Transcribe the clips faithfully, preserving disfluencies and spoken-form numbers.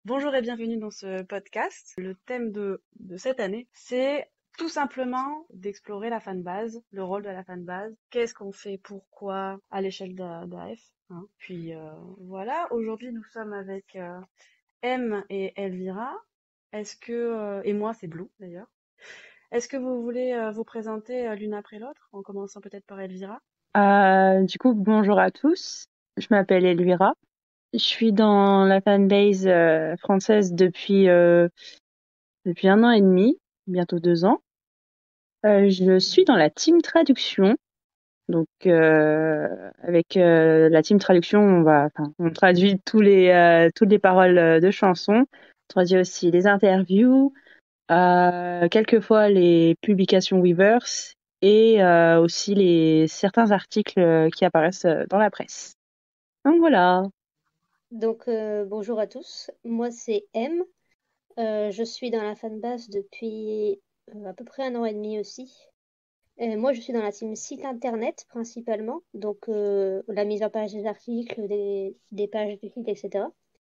Bonjour et bienvenue dans ce podcast. Le thème de, de cette année, c'est tout simplement d'explorer la fanbase, le rôle de la fanbase, qu'est-ce qu'on fait, pourquoi, à l'échelle d'A- d'A F. Hein. Puis euh, voilà, aujourd'hui nous sommes avec euh, M et Elvira. Est-ce que euh, et moi c'est Blue d'ailleurs. Est-ce que vous voulez euh, vous présenter euh, l'une après l'autre, en commençant peut-être par Elvira? Euh, du coup, bonjour à tous. Je m'appelle Elvira. Je suis dans la fanbase euh, française depuis euh, depuis un an et demi, bientôt deux ans. Euh, je suis dans la team traduction. Donc, euh, avec euh, la team traduction, on va, enfin, on traduit tous les euh, toutes les paroles euh, de chansons. On traduit aussi les interviews, euh, quelquefois les publications Weverse et euh, aussi les certains articles euh, qui apparaissent euh, dans la presse. Donc voilà. Donc, euh, bonjour à tous. Moi, c'est M. Euh, je suis dans la fanbase depuis euh, à peu près un an et demi aussi. Euh, moi, je suis dans la team site internet principalement, donc euh, la mise en page des articles, des, des pages du site, et cetera.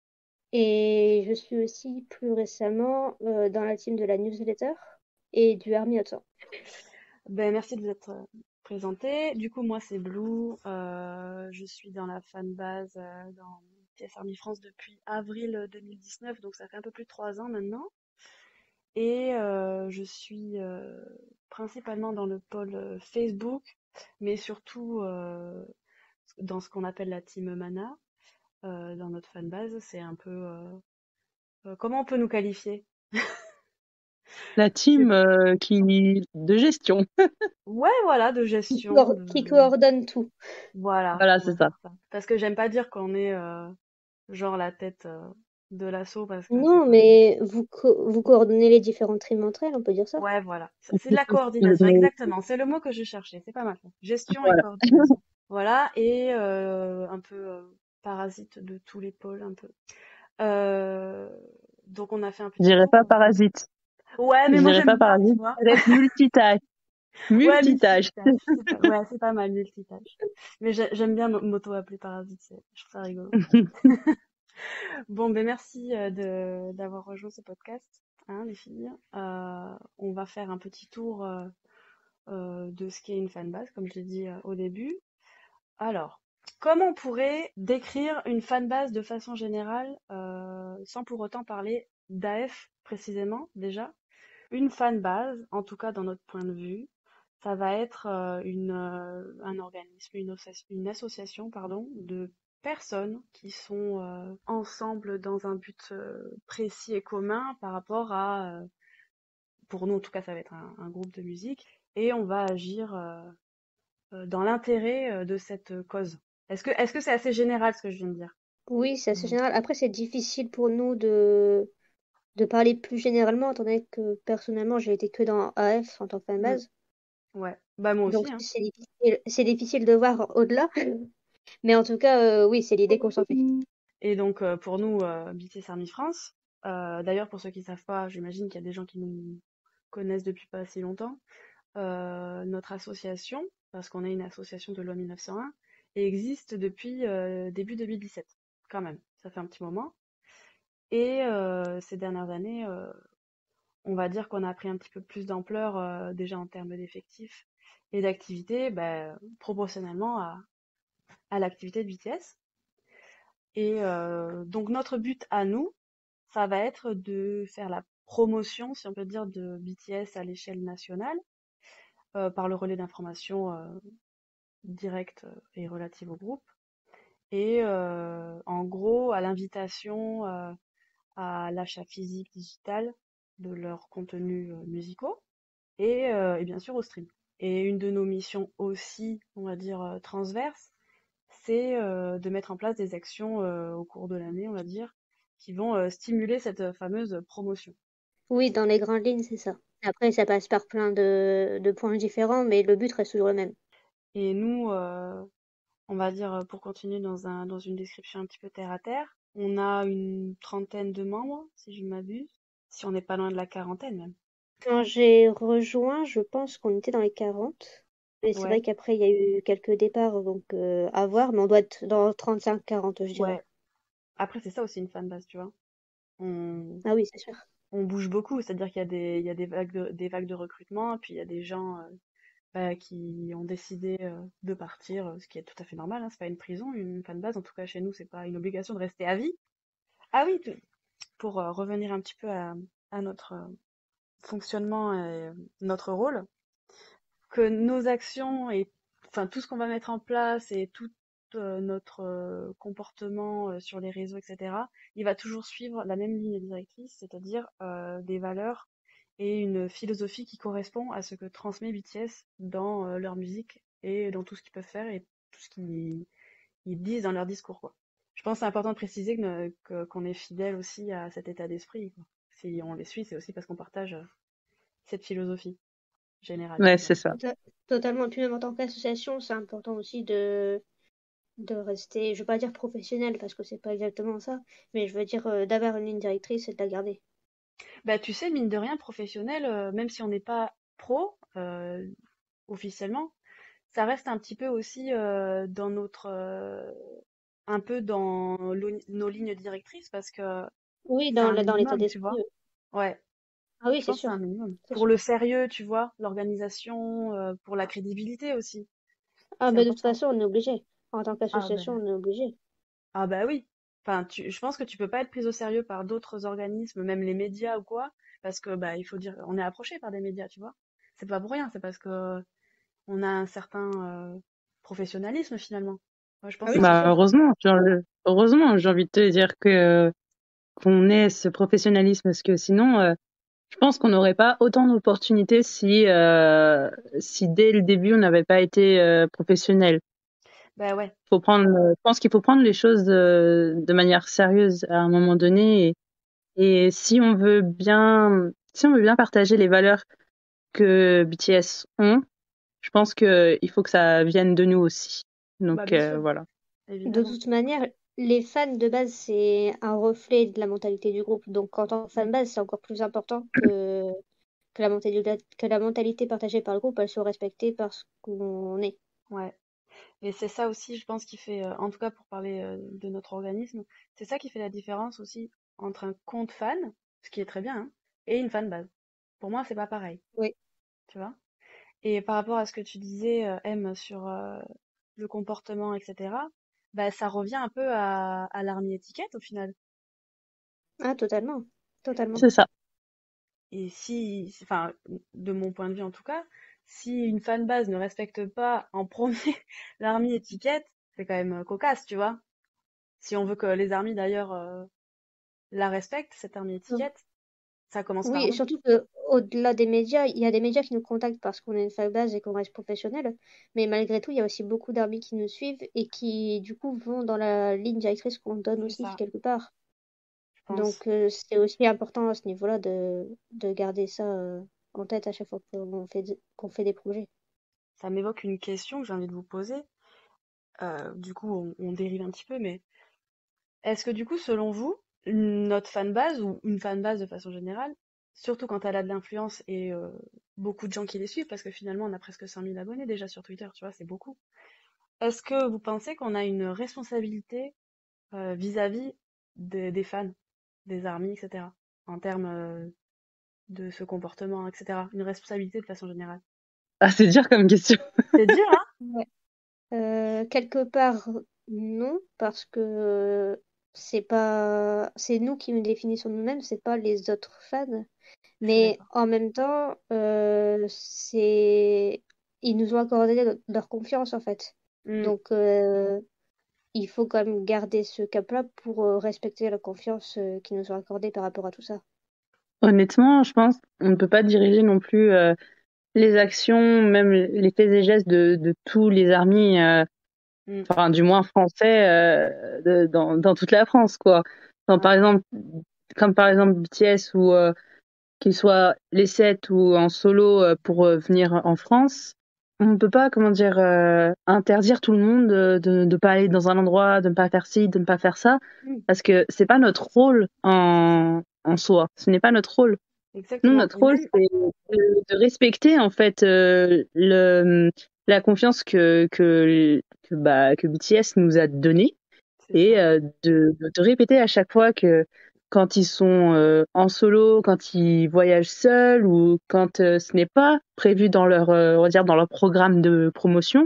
Et je suis aussi plus récemment euh, dans la team de la newsletter et du Army Author. Ben, merci de vous être euh, présenté. Du coup, moi, c'est Blue. Euh, je suis dans la fanbase euh, dans P S Army France depuis avril deux mille dix-neuf, donc ça fait un peu plus de trois ans maintenant. Et euh, je suis euh, principalement dans le pôle euh, Facebook, mais surtout euh, dans ce qu'on appelle la team Mana, euh, dans notre fanbase. C'est un peu... euh, euh, comment on peut nous qualifier? La C'est- team euh, qui de gestion. Ouais, voilà, de Qui, gestion, coor- qui de... coordonne tout. Voilà, Voilà, on c'est va ça. dire ça. Parce que j'aime pas dire qu'on est euh, genre la tête euh, de l'assaut parce que c'est Non, pas. mais vous, co- vous coordonnez les différentes teams entre elles, on peut dire ça. Ouais, voilà. C'est c'est de la Le coordination, mot, exactement. C'est le mot que je cherchais. C'est pas mal. Gestion et voilà. coordination. Voilà, et euh, un peu euh, parasite de tous les pôles, un peu. Euh, donc on a fait un Je petit dirais tour. pas parasite. Ouais, Je mais moi dirais j'aime pas bien, tu parasite. vois. Peut-être multitâche. Ouais, Multitâche. multitâche. C'est pas... Ouais, c'est pas mal, multitâche. Mais j'ai- j'aime bien m- m'auto-appeler parasite. c'est- Je trouve ça rigolo. Bon, ben merci euh, de d'avoir rejoint ce podcast, hein, les filles. Euh, on va faire un petit tour euh, euh, de ce qu'est une fanbase, comme je l'ai dit euh, au début. Alors, comment on pourrait décrire une fanbase de façon générale, euh, sans pour autant parler d'A F précisément, déjà? Une fanbase, en tout cas dans notre point de vue, ça va être euh, une, euh, un organisme, une, ossa- une association, pardon, de personnes qui sont euh, ensemble dans un but euh, précis et commun par rapport à, euh, pour nous en tout cas, ça va être un, un groupe de musique, et on va agir euh, euh, dans l'intérêt euh, de cette cause. Est-ce que est-ce que c'est assez général ce que je viens de dire? Oui, c'est assez Mm. général. Après, c'est difficile pour nous de, de parler plus généralement, étant donné que personnellement, j'ai été que dans A F en tant que Mm. fanbase. Ouais, bah moi Donc, aussi, hein. c'est difficile, c'est difficile de voir au-delà. Mais en tout cas, euh, oui, c'est l'idée qu'on s'en fait. Et donc euh, pour nous, euh, B T S Army France, euh, d'ailleurs pour ceux qui savent pas, j'imagine qu'il y a des gens qui nous connaissent depuis pas si longtemps, euh, notre association, parce qu'on est une association de loi mille neuf cent un, existe depuis euh, début deux mille dix-sept, quand même, ça fait un petit moment. Et euh, ces dernières années, euh, on va dire qu'on a pris un petit peu plus d'ampleur euh, déjà en termes d'effectifs et d'activité, bah, proportionnellement à, à l'activité de B T S. Et euh, donc notre but à nous, ça va être de faire la promotion, si on peut dire, de B T S à l'échelle nationale, euh, par le relais d'information euh, directe et relative au groupe. Et euh, en gros, à l'invitation euh, à l'achat physique digital de leurs contenus euh, musicaux et, euh, et bien sûr au stream. Et une de nos missions aussi, on va dire, euh, transverse, c'est euh, de mettre en place des actions euh, au cours de l'année, on va dire, qui vont euh, stimuler cette fameuse promotion. Oui, dans les grandes lignes, c'est ça. Après, ça passe par plein de, de points différents, mais le but reste toujours le même. Et nous, euh, on va dire, euh, pour continuer dans un, dans une description un petit peu terre à terre, on a une trentaine de membres, si je ne m'abuse, si on n'est pas loin de la quarantaine même. Quand j'ai rejoint, je pense qu'on était dans les quarante. Et c'est Ouais, vrai qu'après, il y a eu quelques départs, donc euh, à voir, mais on doit être dans trente-cinq quarante, je dirais. ouais. Après, c'est ça aussi une fanbase, tu vois. On, Ah oui, c'est sûr. on bouge beaucoup, c'est-à-dire qu'il y a des, il y a des vagues de, des vagues de recrutement, puis il y a des gens euh, bah, qui ont décidé euh, de partir, euh, ce qui est tout à fait normal, hein, c'est pas une prison, une fanbase, en tout cas chez nous, c'est pas une obligation de rester à vie. Ah oui, tout- pour euh, revenir un petit peu à, à notre euh, fonctionnement et euh, notre rôle, que nos actions et enfin tout ce qu'on va mettre en place et tout euh, notre euh, comportement euh, sur les réseaux, et cetera, il va toujours suivre la même ligne directrice, c'est-à-dire euh, des valeurs et une philosophie qui correspond à ce que transmet B T S dans euh, leur musique et dans tout ce qu'ils peuvent faire et tout ce qu'ils ils disent dans leur discours, quoi. Je pense que c'est important de préciser que, ne- que- qu'on est fidèle aussi à cet état d'esprit, quoi. Si on les suit, c'est aussi parce qu'on partage euh, cette philosophie générale, Ouais, on c'est va dire. ça. Tota- Totalement. Puis même en tant qu'association, c'est important aussi de, de rester, je veux pas dire professionnel parce que c'est pas exactement ça, mais je veux dire euh, d'avoir une ligne directrice et de la garder. Bah, tu sais, mine de rien, professionnel, euh, même si on n'est pas pro euh, officiellement, ça reste un petit peu aussi euh, dans notre, euh, un peu dans l'o- nos lignes directrices parce que Oui, c'est dans un le- dans l'état minimum, tu d'esprit. vois. euh. Ouais, Ah oui, je c'est pense que c'est sûr. un minimum. C'est Pour sûr. le sérieux, tu vois, l'organisation, euh, pour la crédibilité aussi, Ah, c'est mais de toute important. façon, on est obligé. En tant Ah qu'association, ben, on est obligé. ah bah oui. Enfin, tu, je pense que tu peux pas être pris au sérieux par d'autres organismes, même les médias ou quoi, parce que bah il faut dire, on est approché par des médias, tu vois. C'est pas pour rien, c'est parce que on a un certain euh, professionnalisme finalement. Moi, je pense Ah que oui, c'est c'est Bah, sûr. important. heureusement, genre, heureusement, j'ai envie de te dire que qu'on ait ce professionnalisme, parce que sinon, euh, je pense qu'on n'aurait pas autant d'opportunités si, euh, si dès le début, on n'avait pas été euh, professionnel. Bah ouais, Faut prendre, je pense qu'il faut prendre les choses de, de manière sérieuse à un moment donné. Et, et si on veut bien, si on veut bien partager les valeurs que B T S ont, je pense que il faut que ça vienne de nous aussi. bah Donc bien euh, sûr, voilà. De évidemment. toute manière, les fans de base, c'est un reflet de la mentalité du groupe. Donc, en tant que fan Mm. base, c'est encore plus important que, que la mentalité, que la mentalité partagée par le groupe, elle soit respectée par ce qu'on est. Ouais. Et c'est ça aussi, je pense, qui fait, euh, en tout cas pour parler euh, de notre organisme, c'est ça qui fait la différence aussi entre un compte fan, ce qui est très bien, hein, et une fanbase. Pour moi, c'est pas pareil, Oui. tu vois. Et par rapport à ce que tu disais, euh, M, sur euh, le comportement, et cetera, bah, ça revient un peu à, à l'army étiquette au final. Ah, totalement. Totalement. C'est ça. Et si, enfin, de mon point de vue en tout cas, si une fanbase ne respecte pas en premier l'army étiquette, c'est quand même euh, cocasse, tu vois. Si on veut que les armies d'ailleurs euh, la respectent, cette army étiquette, ça commence Oui, par et nous. surtout que au-delà des médias, il y a des médias qui nous contactent parce qu'on est une fanbase et qu'on reste professionnel. Mais malgré tout, il y a aussi beaucoup d'armées qui nous suivent et qui, du coup, vont dans la ligne directrice qu'on donne C'est aussi, ça, quelque part. je pense. Donc, euh, c'est aussi important à ce niveau-là de, de garder ça euh, en tête à chaque fois qu'on fait, d- qu'on fait des projets. Ça m'évoque une question que j'ai envie de vous poser. Euh, du coup, on, on dérive un petit peu, mais est-ce que du coup, selon vous, notre fanbase ou une fanbase de façon générale, surtout quand elle a de l'influence et euh, beaucoup de gens qui les suivent, parce que finalement, on a presque cinq mille abonnés déjà sur Twitter, tu vois, c'est beaucoup. Est-ce que vous pensez qu'on a une responsabilité euh, vis-à-vis des, des fans, des armies, et cetera, en termes euh, de ce comportement, et cetera, une responsabilité de façon générale? Ah, c'est dur comme question. C'est dur, hein? Ouais. Euh, quelque part, non, parce que c'est pas, c'est nous qui nous définissons nous-mêmes, c'est pas les autres fans. Je suis Mais d'accord. en même temps, euh, c'est, ils nous ont accordé le- leur confiance en fait. Hmm, Donc, euh, il faut quand même garder ce cap-là pour euh, respecter la confiance euh, qu'ils nous ont accordée par rapport à tout ça. Honnêtement, je pense on ne peut pas diriger non plus euh, les actions, même les faits et gestes de, de tous les armées, euh, hmm, enfin du moins français, euh, de- dans, dans toute la France, quoi. Dans, par ouais, exemple, comme par exemple B T S ou euh, qu'ils soient les sept ou en solo euh, pour euh, venir en France, on ne peut pas, comment dire, euh, interdire tout le monde euh, de ne pas aller dans un endroit, de ne pas faire ci, de ne pas faire ça, Mm. parce que c'est pas notre rôle en, en soi. Ce n'est pas notre rôle. Nous, exactement. notre Et rôle, même, c'est de, de respecter en fait euh, le, la confiance que que que, bah, que B T S nous a donnée c'est et ça. euh, de, de répéter à chaque fois que quand ils sont euh, en solo, quand ils voyagent seuls ou quand euh, ce n'est pas prévu dans leur, euh, on va dire dans leur programme de promotion,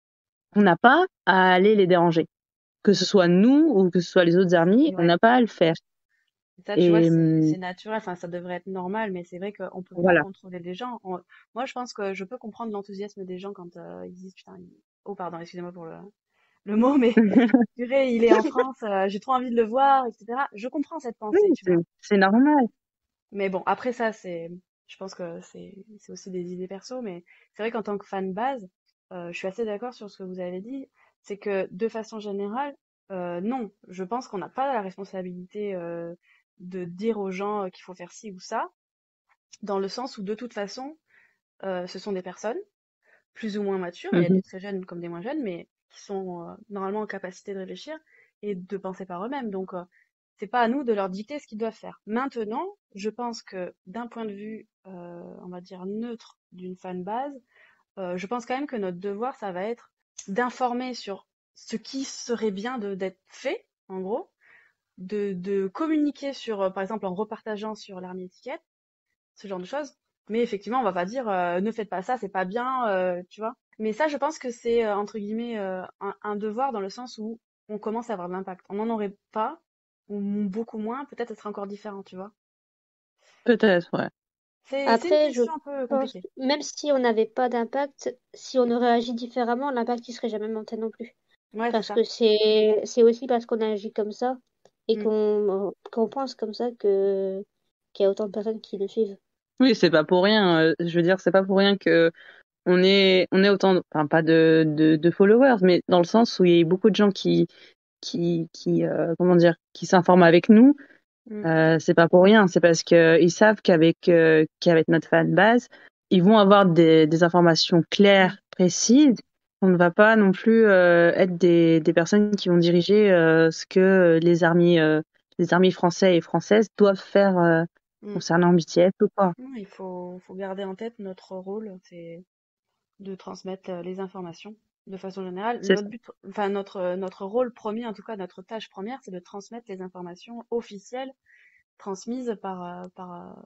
on n'a pas à aller les déranger. Que ce soit nous ou que ce soit les autres amis, on Ouais. n'a pas à le faire. Ça, tu vois, Et c'est hum, c'est naturel, enfin, ça devrait être normal, mais c'est vrai qu'on peut pas voilà. contrôler les gens. On- Moi, je pense que je peux comprendre l'enthousiasme des gens quand euh, ils disent, putain, il- oh, pardon, excusez-moi pour le, le mot, mais purée, il est en France, euh, j'ai trop envie de le voir, et cetera. Je comprends cette Oui, pensée, tu c'est vois. c'est normal. Mais bon, après ça, c'est, je pense que c'est, c'est aussi des idées perso, mais c'est vrai qu'en tant que fan base, euh, je suis assez d'accord sur ce que vous avez dit. C'est que de façon générale, euh, non, je pense qu'on n'a pas la responsabilité euh, de dire aux gens euh, qu'il faut faire ci ou ça, dans le sens où de toute façon, euh, ce sont des personnes plus ou moins matures, il y a des Mhm. très jeunes comme des moins jeunes, mais qui sont euh, normalement en capacité de réfléchir et de penser par eux-mêmes. Donc, euh, c'est pas à nous de leur dicter ce qu'ils doivent faire. Maintenant, je pense que d'un point de vue, euh, on va dire neutre d'une fan base, euh, je pense quand même que notre devoir, ça va être d'informer sur ce qui serait bien de d'être fait, en gros, de, de communiquer sur, euh, par exemple, en repartageant sur l'army étiquette, ce genre de choses. Mais effectivement, on va pas dire euh, ne faites pas ça, c'est pas bien, euh, tu vois. Mais ça, je pense que c'est euh, entre guillemets euh, un, un devoir dans le sens où on commence à avoir de l'impact. On n'en aurait pas, ou beaucoup moins, peut-être ce serait encore différent, tu vois. Peut-être, ouais. C'est c'est une Après, je question un peu pense, compliquée. même si on n'avait pas d'impact, si on aurait agi différemment, l'impact il serait jamais monté non plus. Ouais, c'est Parce ça. que c'est c'est aussi parce qu'on agit comme ça et Mm. qu'on qu'on pense comme ça que qu'il y a autant de personnes qui nous suivent. Oui, c'est pas pour rien. euh, Je veux dire, c'est pas pour rien que on est, on est autant, de- enfin pas de, de, de followers, mais dans le sens où il y a beaucoup de gens qui, qui, qui, euh, comment dire, qui s'informent avec nous. Mm. Euh, c'est pas pour rien. C'est parce que ils savent qu'avec, euh, qu'avec notre fan base, ils vont avoir des, des informations Mm. claires, précises. On ne va pas non plus euh, être des, des personnes qui vont diriger euh, ce que les armées, euh, les armées françaises et françaises doivent faire euh, Mm. concernant B T S ou quoi. Non, il faut, faut garder en tête notre rôle, c'est de transmettre euh, les informations de façon générale. C'est Notre ça. but, enfin notre, euh, notre rôle premier, en tout cas notre tâche première, c'est de transmettre les informations officielles transmises par, euh, par euh,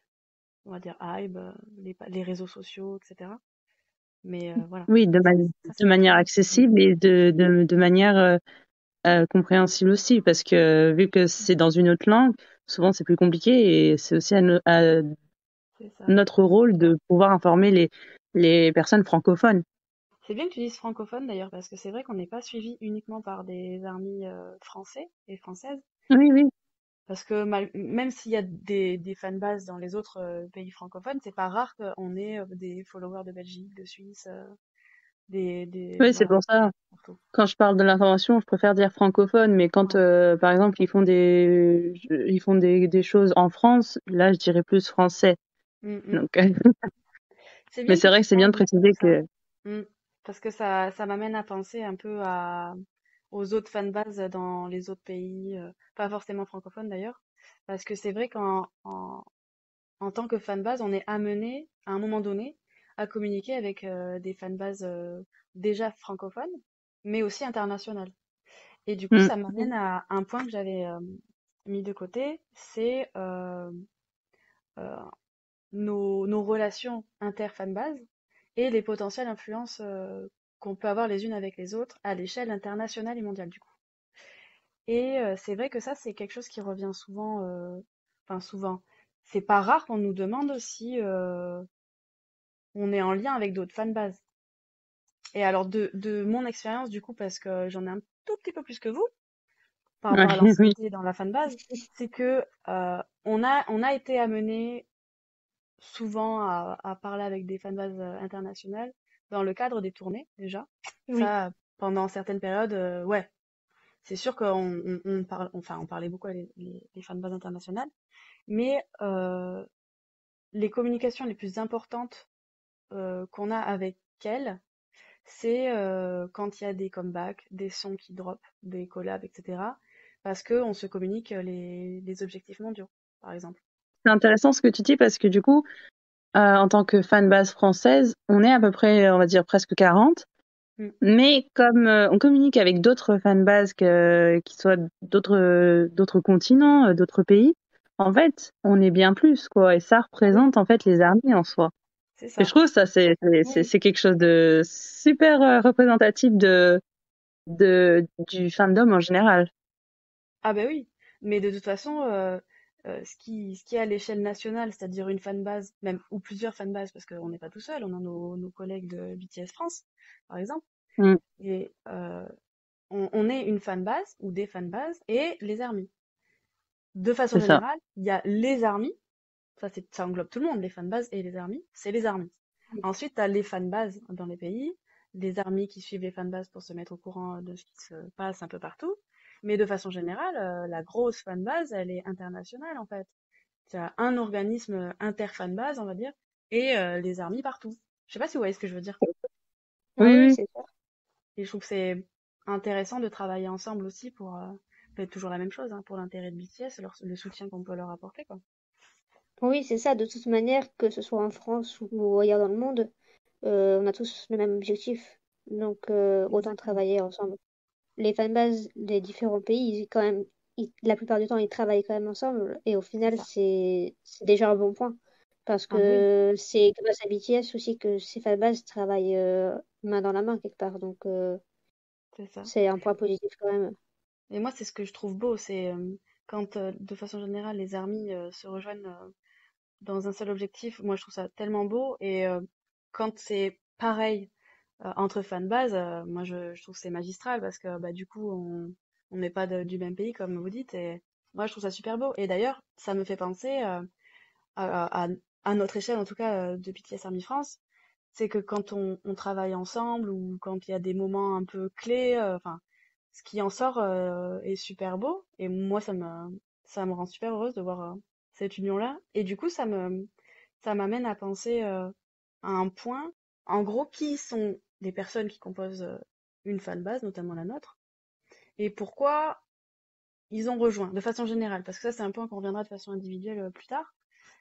on va dire, Hybe, euh, les, pa- les réseaux sociaux, et cetera. Mais euh, voilà, Oui, de, ça, mani- ça de c'est notre manière rôle. Mm. accessible et de, de, de manière euh, euh, compréhensible aussi, parce que vu que c'est dans une autre langue, souvent c'est plus compliqué et c'est aussi à, no- à C'est ça. notre rôle de pouvoir informer les, les personnes francophones. C'est bien que tu dises francophone d'ailleurs, parce que c'est vrai qu'on n'est pas suivi uniquement par des armées euh, français et françaises. Oui, oui, Parce que mal- même s'il y a des, des fanbases dans les autres euh, pays francophones, c'est pas rare qu'on ait euh, des followers de Belgique, de Suisse, euh, des, des, oui, c'est voilà, pour ça. partout. Quand je parle de l'information, je préfère dire francophone, mais quand, Ouais. euh, par exemple, ils font des, ils font des, des choses en France, là, je dirais plus français. Mm, mm. Donc, C'est mais bien que c'est vrai tu que c'est bien parles de du coup de préciser ça. que, Mm. Parce que ça, ça m'amène à penser un peu à, aux autres fanbases dans les autres pays, euh, pas forcément francophones d'ailleurs. Parce que c'est vrai qu'en en, en tant que fanbase, on est amené, à un moment donné, à communiquer avec euh, des fanbases euh, déjà francophones, mais aussi internationales. Et du coup, hmm, ça m'amène à un point que j'avais euh, mis de côté, c'est euh, euh, nos, nos relations inter-fanbase et les potentielles influences euh, qu'on peut avoir les unes avec les autres à l'échelle internationale et mondiale du coup. Et euh, c'est vrai que ça, c'est quelque chose qui revient souvent, euh, enfin souvent. C'est pas rare qu'on nous demande si euh, on est en lien avec d'autres fanbases. Et alors de, de mon expérience du coup, parce que j'en ai un tout petit peu plus que vous, par ouais, rapport à oui, l'ancienneté dans la fanbase, c'est que euh, on a, on a été amené souvent à, à parler avec des fanbases euh, internationales dans le cadre des tournées déjà. Oui. Ça, pendant certaines périodes, euh, ouais, c'est sûr qu'on on, on parle, enfin, on parlait beaucoup avec les, les, les fanbases internationales, mais euh, les communications les plus importantes euh, qu'on a avec elles, c'est euh, quand il y a des comebacks, des sons qui drop, des collabs, et cetera. Parce que on se communique les, les objectifs mondiaux, par exemple. c'est intéressant ce que tu dis parce que du coup, euh, en tant que fan base française, on est à peu près, on va dire presque quarante. Mm. Mais comme euh, on communique avec d'autres fanbases que, qui soient d'autres d'autres continents, euh, d'autres pays, en fait, on est bien plus, quoi. Et ça Ah oui, représente en fait les armées en soi. c'est Et je ça. trouve ça c'est c'est c'est Oui, c'est quelque chose de super euh, représentatif de de du fandom en général. Ah ben oui, mais de toute façon, euh, euh, ce qui, ce qui est à l'échelle nationale, c'est-à-dire une fanbase, même ou plusieurs fanbases, parce qu'on n'est pas tout seul, on a nos, nos collègues de B T S France, par exemple, Mm, et euh, on, on est une fanbase ou des fanbases et les armies. De façon c'est ça. générale, il y a les armies, ça, c'est, ça englobe tout le monde, les fanbases et les armies, c'est les armies. Ensuite, tu as les fanbases dans les pays, les armies qui suivent les fanbases pour se mettre au courant de ce qui se passe un peu partout. Mais de façon générale, euh, la grosse fanbase, elle est internationale en fait. Tu as un organisme inter-fanbase, on va dire, et euh, les armies partout. Je sais pas si vous voyez ce que je veux dire. Oui, ah oui, oui, c'est ça. Et je trouve que c'est intéressant de travailler ensemble aussi pour euh, faire toujours la même chose, hein, pour l'intérêt de B T S, leur- le soutien qu'on peut leur apporter, quoi. Oui, c'est ça. De toute manière, que ce soit en France ou ailleurs dans le monde, euh, on a tous le même objectif. Donc, euh, autant Exactement. travailler ensemble. Les fanbases des différents pays, ils, quand même, ils- la plupart du temps, ils travaillent quand même ensemble. Et au C'est final, ça. c'est c'est déjà un bon point. Parce Ah bah oui, que c'est grâce à B T S aussi que ces fanbases travaillent euh, main dans la main quelque part. Donc, euh, c'est ça. c'est un point positif quand même. Et moi, c'est ce que je trouve beau, c'est euh, quand, euh, de façon générale, les armies euh, se rejoignent euh, dans un seul objectif. Moi, je trouve ça tellement beau. Et euh, quand c'est pareil euh, entre fanbases, euh, moi, je, je trouve que c'est magistral parce que bah, du coup, on on n'est pas de- du même pays, comme vous dites. Et moi, je trouve ça super beau. Et d'ailleurs, ça me fait penser euh, à, à, à notre échelle, en tout cas, euh, de B T S Army France. C'est que quand on, on travaille ensemble ou quand il y a des moments un peu clés, euh, enfin, ce qui en sort euh, est super beau. Et moi, ça me, ça me rend super heureuse de voir euh, cette union-là. Et du coup, ça me, ça m'amène à penser euh, à un point. En gros, qui sont les personnes qui composent euh, une fanbase, notamment la nôtre, et pourquoi ils ont rejoint, de façon générale. Parce que ça, c'est un point qu'on reviendra de façon individuelle euh, plus tard.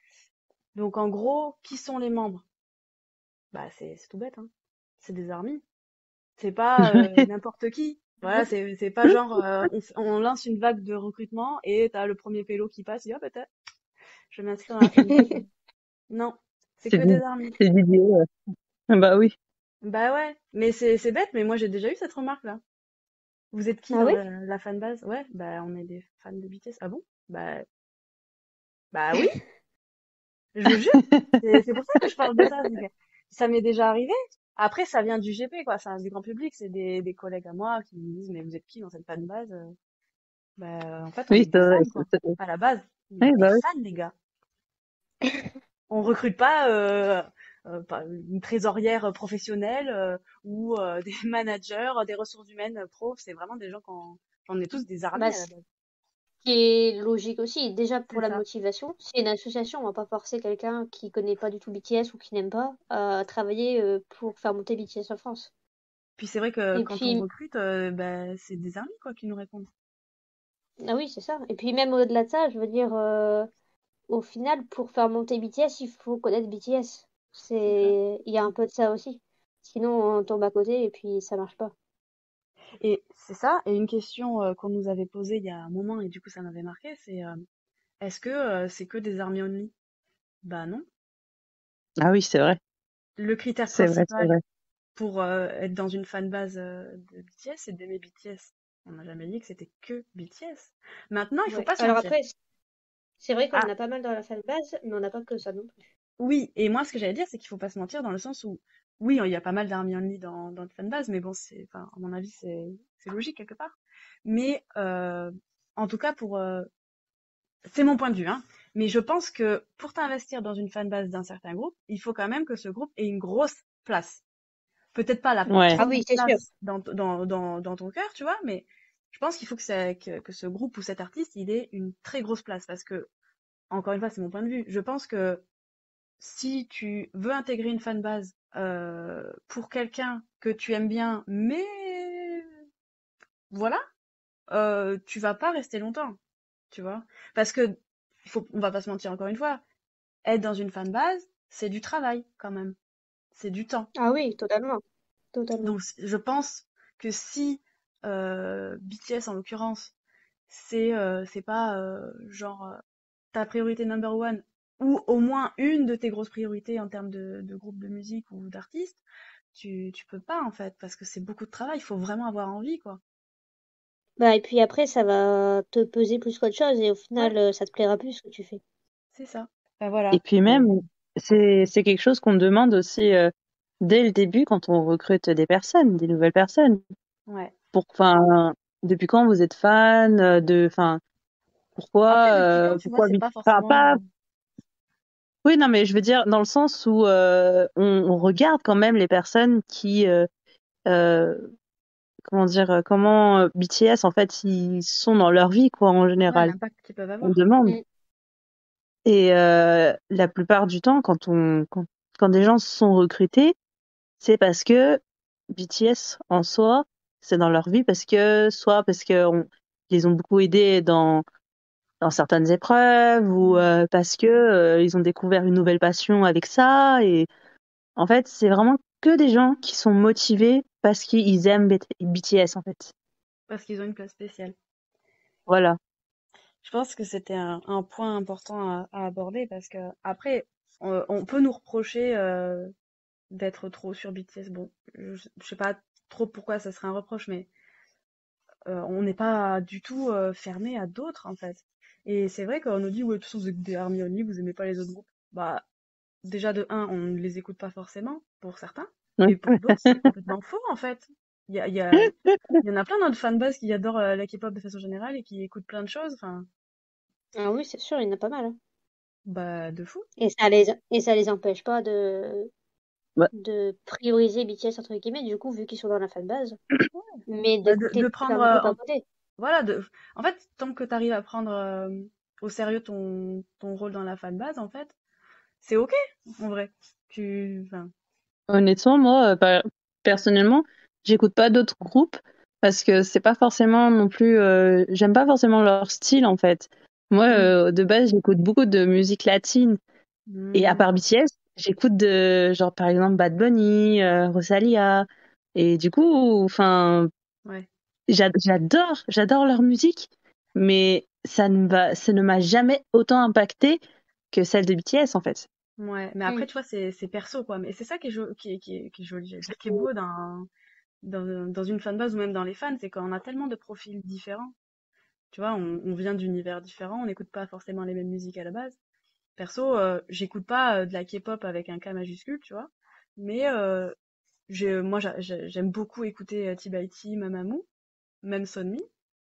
Donc, en gros, qui sont les membres? Bah, c'est c'est tout bête, hein. C'est des armies. C'est pas euh, n'importe qui. Voilà, c'est c'est pas genre euh, on, f- on lance une vague de recrutement et t'as le premier pélo qui passe, il dit oh peut-être je vais m'inscrire dans la fanbase. Non, c'est c'est que des Did- armies. c'est Didier. Ouais. Ah bah oui. Bah ouais, mais c'est c'est bête, mais moi j'ai déjà eu cette remarque-là. Vous êtes qui Ah dans oui? la, la fanbase? Ouais, bah on est des fans de B T S. Ah bon? Bah bah oui, je vous jure. C'est c'est pour ça que je parle de ça. c'est que Ça m'est déjà arrivé. Après, ça vient du G P, quoi. C'est du grand public. C'est des, des collègues à moi qui me disent, mais vous êtes qui dans cette fanbase? Bah, en fait, on Oui, est des c'est vrai. fans, c'est- quoi. c'est- À la base, on est Oui, des bah oui. fans, les gars. On recrute pas euh, euh, pas une trésorière professionnelle euh, ou euh, des managers, des ressources humaines pro. C'est vraiment des gens qu'on, on est tous des armées Bah, à la ce base. qui est logique aussi. Déjà pour C'est la ça. motivation. C'est une association, on va pas forcer quelqu'un qui connaît pas du tout B T S ou qui n'aime pas à travailler euh, pour faire monter B T S en France. Puis c'est vrai que Et quand on puis, recrute, euh, bah, c'est des armées, quoi, qui nous répondent. ah oui, c'est ça. Et puis même au-delà de ça, je veux dire, euh, au final, pour faire monter B T S, il faut connaître B T S. C'est ça. C'est, il y a un peu de ça aussi. Sinon, on tombe à côté et puis ça marche pas. Et c'est ça. Et une question euh, qu'on nous avait posée il y a un moment et du coup ça m'avait marqué, c'est euh, est-ce que euh, c'est que des armées only? Bah non. Ah oui, c'est vrai. Le critère C'est vrai, c'est principal vrai. pour euh, être dans une fanbase euh, de B T S, c'est d'aimer B T S. On n'a jamais dit que c'était que B T S. Maintenant, il faut Ouais. pas se Alors mentir. après, c'est vrai qu'on en Ah, a pas mal dans la fanbase, mais on n'a pas que ça non plus. oui, et moi, ce que j'allais dire, c'est qu'il faut pas se mentir dans le sens où, oui, il y a pas mal d'army only dans, dans le fanbase, mais bon, c'est, enfin, à mon avis, c'est, c'est logique quelque part. Mais, euh, en tout cas, pour, euh, c'est mon point de vue, hein. Mais je pense que pour t'investir dans une fanbase d'un certain groupe, il faut quand même que ce groupe ait une grosse place. Peut-être pas la Ouais. Ah oui, première c'est sûr. place dans, dans, dans, dans ton cœur, tu vois, mais je pense qu'il faut que, ça, que, que ce groupe ou cet artiste, il ait une très grosse place. Parce que, encore une fois, c'est mon point de vue. Je pense que si tu veux intégrer une fanbase euh, pour quelqu'un que tu aimes bien, mais voilà, euh, tu vas pas rester longtemps, tu vois. Parce que, faut, on va pas se mentir encore une fois, être dans une fanbase, c'est du travail quand même. C'est du temps. Ah oui, totalement. totalement. Donc je pense que si euh, B T S en l'occurrence, c'est euh, c'est pas euh, genre euh, ta priorité number one ou au moins une de tes grosses priorités en termes de, de groupe de musique ou d'artiste, tu tu peux pas en fait parce que c'est beaucoup de travail, il faut vraiment avoir envie quoi. Bah, et puis après, ça va te peser plus qu'autre chose et au Ouais, final, euh, ça te plaira plus ce que tu fais. c'est ça. Enfin Et voilà. puis Et- même, c'est c'est quelque chose qu'on demande aussi euh, dès le début quand on recrute des personnes, des nouvelles personnes. Ouais. Pour, enfin, depuis quand vous êtes fan euh, de, enfin, pourquoi, Après depuis quand euh, tu vois, pourquoi, c'est vite- pas enfin, pas, forcément oui, non, mais je veux dire dans le sens où euh, on, on regarde quand même les personnes qui, euh, euh, comment dire, euh, comment euh, B T S en fait ils sont dans leur vie quoi en ouais, général. l'impact qu'ils peuvent On avoir. demande. Mm. Et euh, la plupart du temps, quand on, quand, quand des gens sont recrutés, c'est parce que B T S en soi, c'est dans leur vie parce que soit parce que on, ils les ont beaucoup aidés dans dans certaines épreuves ou Mm. euh, parce que euh, ils ont découvert une nouvelle passion avec ça. Et en fait, c'est vraiment que des gens qui sont motivés parce qu'ils aiment B T S en fait. Parce qu'ils ont une place spéciale. Voilà. Je pense que c'était un, un point important à, à aborder parce que après, on, on peut nous reprocher euh, d'être trop sur B T S. Bon, je, je sais pas trop pourquoi ça serait un reproche, mais euh, on n'est pas du tout euh, fermé à d'autres en fait. Et c'est vrai qu'on nous dit ouais, de toute façon vous êtes des Army Only, vous aimez pas les autres groupes. Bah déjà de un, on ne les écoute pas forcément pour certains, Ouais. et pour d'autres c'est complètement faux en fait. Il y a, il y a, il y en a plein dans notre fanbase qui adorent euh, la K-pop de façon générale et qui écoutent plein de choses. Enfin, Ah oui, c'est sûr, il y en a pas mal, hein. bah de fou. Et ça les, et ça les empêche pas de, Ouais. de prioriser B T S entre guillemets, du coup, vu qu'ils sont dans la fanbase, mais Bah, de, de d'écouter prendre plein de euh, groupes en, à côté. voilà de en fait tant que tu arrives à prendre euh, au sérieux ton ton rôle dans la fanbase en fait c'est ok en vrai tu enfin Honnêtement, moi, euh, per- personnellement, j'écoute pas d'autres groupes parce que c'est pas forcément non plus. Euh, j'aime pas forcément leur style en fait. Moi, hmm, euh, de base, j'écoute beaucoup de musique latine et à hmm, part B T S, j'écoute de genre par exemple Bad Bunny, euh, Rosalia et du coup, enfin, ouais j'a- j'adore, j'adore leur musique, mais ça ne va, ça ne m'a jamais autant impacté que celle de B T S en fait. ouais mais après Mm. tu vois c'est c'est perso quoi mais c'est ça qui est, jo- qui est, qui est, qui est joli j'allais dire qui est beau dans, dans dans une fanbase ou même dans les fans c'est qu'on a tellement de profils différents tu vois on, on vient d'univers différents on n'écoute pas forcément les mêmes musiques à la base perso euh, j'écoute pas euh, de la K-pop avec un K majuscule tu vois mais euh, J'ai, moi, j'a- j'a- j'aime beaucoup écouter euh, T by T, Mamamoo, même Sonmi,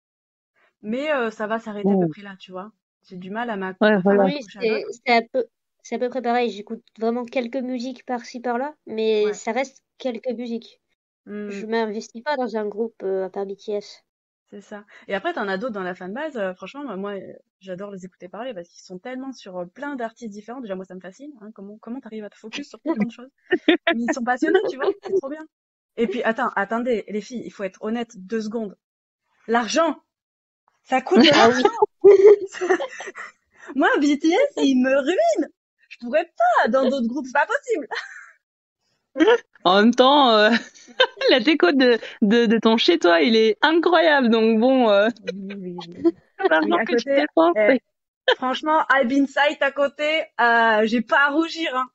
mais euh, ça va s'arrêter à peu Ouh. près là, tu vois. J'ai du mal à m'ac- Ouais, à voilà. Oui, m'accrocher à c'est d'autres. c'est à peu, c'est à peu près pareil. J'écoute vraiment quelques musiques par-ci par-là, mais Ouais. ça reste quelques musiques. Hmm, Je m'investis pas dans un groupe euh, à part B T S. c'est ça. Et après, t'en as d'autres dans la fanbase. euh, franchement, moi, moi, euh, j'adore les écouter parler parce qu'ils sont tellement sur euh, plein d'artistes différents. Déjà, moi, ça me fascine. Hein, comment comment t'arrives à te focus sur autant de choses? Mais ils sont passionnés, tu vois. C'est trop bien. Et puis, attends, attendez, les filles, il faut être honnête deux secondes. L'argent, ça coûte de Ah oui. l'argent. Moi, B T S, il me ruine. Je pourrais pas dans d'autres groupes, c'est pas possible. En même temps, euh, la déco de, de, de ton chez toi, il est incroyable. Donc bon, euh, Oui, oui, oui. Oui, l'argent à que tu côté, dépenses, eh, c'est- franchement, I've been sight à côté, euh, j'ai pas à rougir, hein.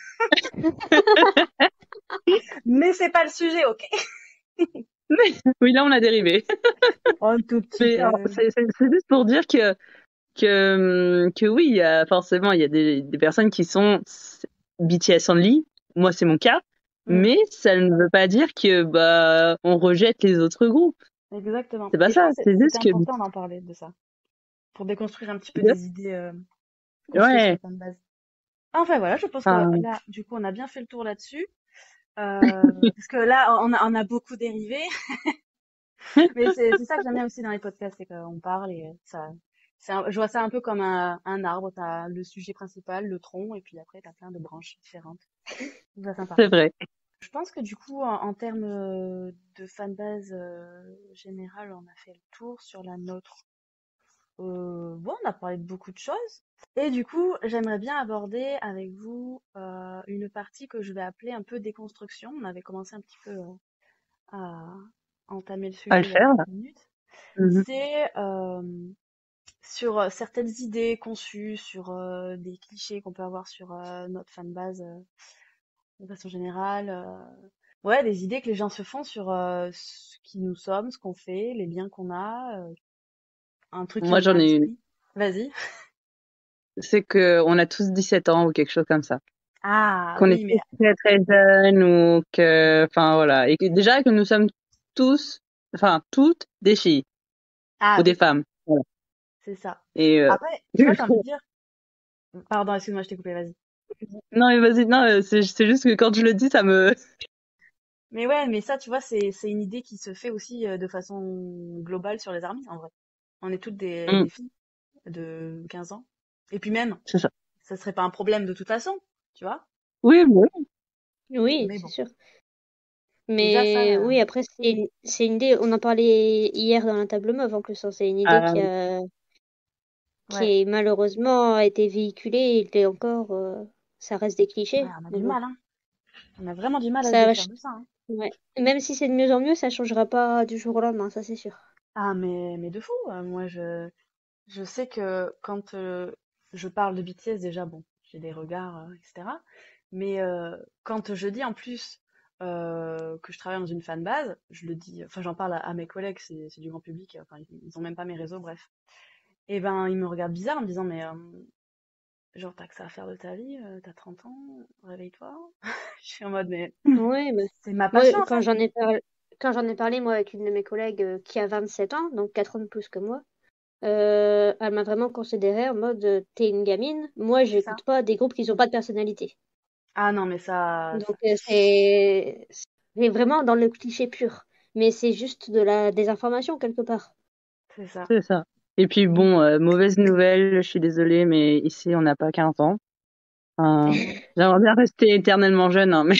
Mais c'est pas le sujet, ok? oui, là on a dérivé. Oh, un tout petit Mais alors, peu. c'est c'est- c'est juste pour dire que que hum, que oui, il y a forcément il y a des, des personnes qui sont B T S only. Moi, c'est mon cas. Hmm, Mais ça ne veut pas dire que bah on rejette les autres groupes. exactement. C'est pas Et je ça. pense que C'est c'était juste que important d'en parler de ça, pour déconstruire un petit peu des idées euh, qu'on se fait sur ouais. les fanbases. Enfin voilà, je pense que Enfin, là, du coup, on a bien fait le tour là-dessus. Euh, parce que là, on a, on a beaucoup dérivé. Mais c'est c'est ça que j'aime bien aussi dans les podcasts, c'est qu'on parle et ça, c'est un- je vois ça un peu comme un, un arbre. T'as le sujet principal, le tronc, et puis après t'as plein de branches différentes. C'est très sympa. c'est vrai. Je pense que du coup, en, en termes euh, de fanbase euh, générale, on a fait le tour sur la nôtre. euh, bon, on a parlé de beaucoup de choses. Et du coup, j'aimerais bien aborder avec vous euh, une partie que je vais appeler un peu déconstruction. On avait commencé un petit peu euh, à entamer le À le sujet il y a faire, quelques là. minutes. Mhm. C'est euh, sur euh, certaines idées conçues, sur euh, des clichés qu'on peut avoir sur euh, notre fanbase euh, de façon générale. euh, Ouais, des idées que les gens se font sur euh, ce qui nous sommes, ce qu'on fait, les liens qu'on a. euh, un truc qui Moi, me vient j'en à ai une. l'esprit. Vas-y. C'est que on a tous dix-sept ans ou quelque chose comme ça. Ah Qu'on est oui, mais tous très très jeunes ou que, enfin voilà. Et que déjà que nous sommes tous, enfin toutes des filles ah ou des oui, femmes. Voilà. c'est ça. Et euh, Après, tu vois, j'ai envie de dire. Pardon, excuse-moi, je t'ai coupé, vas-y. non mais vas-y, non, euh, c'est c'est juste que quand je le dis, ça me. Mais ouais, mais ça, tu vois, c'est c'est une idée qui se fait aussi euh, de façon globale sur les armées, en vrai. On est toutes des, Mm, des filles de quinze ans. Et puis même, c'est ça. ça serait pas un problème de toute façon, tu vois. Oui, oui, Oui, Mais c'est bon, sûr. déjà Mais ça, euh, oui, après, c'est une, c'est une idée. On en parlait hier dans la table mauve en plus, hein. C'est une idée qui euh, a, ouais, qui est malheureusement a été véhiculée. Et encore, euh, ça reste des ouais, clichés. on a Mais du bon, mal, hein. On a vraiment du mal à se ça, va défaire ch- de ça, hein. ouais. Même si c'est de mieux en mieux, ça changera pas du jour au lendemain, ça c'est sûr. Ah, mais, mais de fou. euh, Moi, je, je sais que quand euh, je parle de B T S, déjà, bon, j'ai des regards, euh, et cetera. Mais euh, quand je dis en plus euh, que je travaille dans une fanbase, je le dis, enfin, j'en parle à, à mes collègues, c'est c'est du grand public, enfin, ils, ils ont même pas mes réseaux, bref. Et ben, ils me regardent bizarre en me disant, mais euh, genre, t'as que ça à faire de ta vie, euh, t'as trente ans, réveille-toi. Je suis en mode, mais Ouais, mais c'est ma moi, passion en quand fait. j'en ai parlé, quand j'en ai parlé, moi, avec une de mes collègues euh, qui a vingt-sept ans, donc quatre ans de plus que moi, euh, elle m'a vraiment considéré en mode euh, t'es une gamine, moi, C'est ça. j'écoute pas des groupes qui n'ont pas de personnalité. Ah non, mais ça, Donc, ça, euh, c'est c'est vraiment dans le cliché pur. Mais c'est juste de la désinformation quelque part. c'est ça. c'est ça. Et puis bon, euh, mauvaise nouvelle, je suis désolée, mais ici on n'a pas quinze ans. Enfin, j'aimerais bien rester éternellement jeune, hein, mais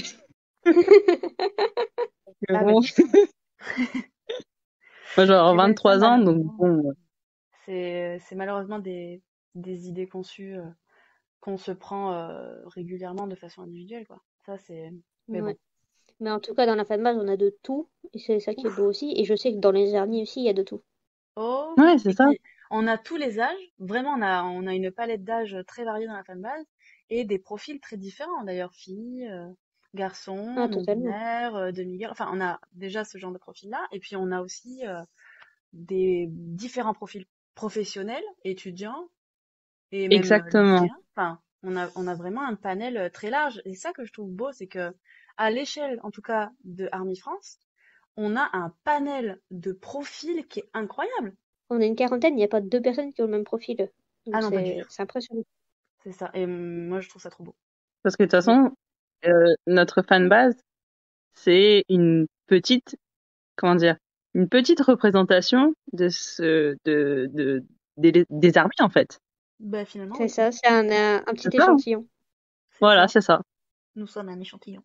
Ah bah bon, dis donc. moi j'ai Et ben ça, vingt-trois ans, donc malheureusement, bon. c'est c'est malheureusement des, des idées conçues euh, qu'on se prend euh, régulièrement de façon individuelle, quoi. Ça, c'est... Mais Ouais. bon. Mais en tout cas, dans la fanbase, on a de tout. Et c'est ça qui est beau aussi. Et je sais que dans les armées aussi, il y a de tout. Oh Ouais, oui. c'est Et ça. puis, on a tous les âges. Vraiment, on a, on a une palette d'âges très variée dans la fanbase et des profils très différents. D'ailleurs, filles, euh, garçons, Ah, totalement. non-binaires, euh, demi-guerres. Enfin, on a déjà ce genre de profil-là. Et puis, on a aussi euh, des différents profils professionnels, étudiants et même euh, Exactement. lycéens. Enfin, on a, on a vraiment un panel euh, très large. Et ça que je trouve beau, c'est que à l'échelle, en tout cas, de Army France, on a un panel de profils qui est incroyable. On est une quarantaine, il n'y a pas deux personnes qui ont le même profil. Ah Donc non, pas du c'est tout. c'est impressionnant. C'est ça. Et hum, moi, je trouve ça trop beau. Parce que de toute Mais façon, euh, notre fanbase, c'est une petite, comment dire, une petite représentation de ce, de, de, des, des armées, en fait. bah, finalement, C'est oui. ça, c'est un, un, un petit C'est ça, hein. échantillon. C'est Voilà, ça. c'est ça. Nous sommes un échantillon.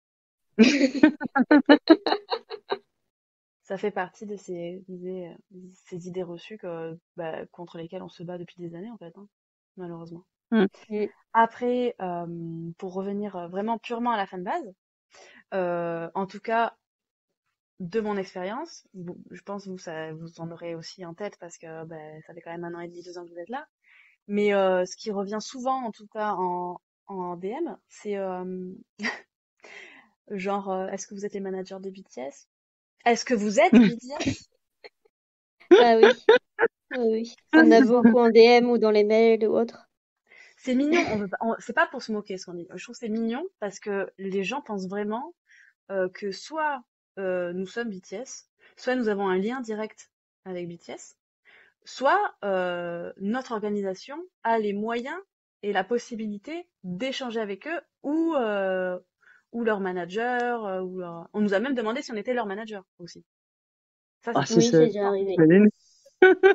Ça fait partie de ces idées, euh, ces idées reçues que, bah, contre lesquelles on se bat depuis des années, en fait, hein, malheureusement. Mm. Mm. Après, euh, pour revenir euh, vraiment purement à la fanbase, euh, en tout cas, de mon expérience, bon, je pense que vous, ça, vous en aurez aussi en tête parce que bah, ça fait quand même un an et demi, deux ans que vous êtes là. Mais euh, ce qui revient souvent, en tout cas en, en D M, c'est euh, genre, euh, est-ce que vous êtes les managers de B T S? Est-ce que vous êtes B T S? Ah oui, ah oui. On a beaucoup en D M ou dans les mails ou autre. C'est mignon, on veut pas, on- c'est pas pour se moquer ce qu'on dit. Je trouve que c'est mignon parce que les gens pensent vraiment euh, que soit euh, nous sommes B T S, soit nous avons un lien direct avec B T S, soit euh, notre organisation a les moyens et la possibilité d'échanger avec eux ou euh, ou leur manager euh, ou leur... On nous a même demandé si on était leur manager aussi. Ça Ah, c'était c'est Oui, ça. c'est déjà fort arrivé. mignon.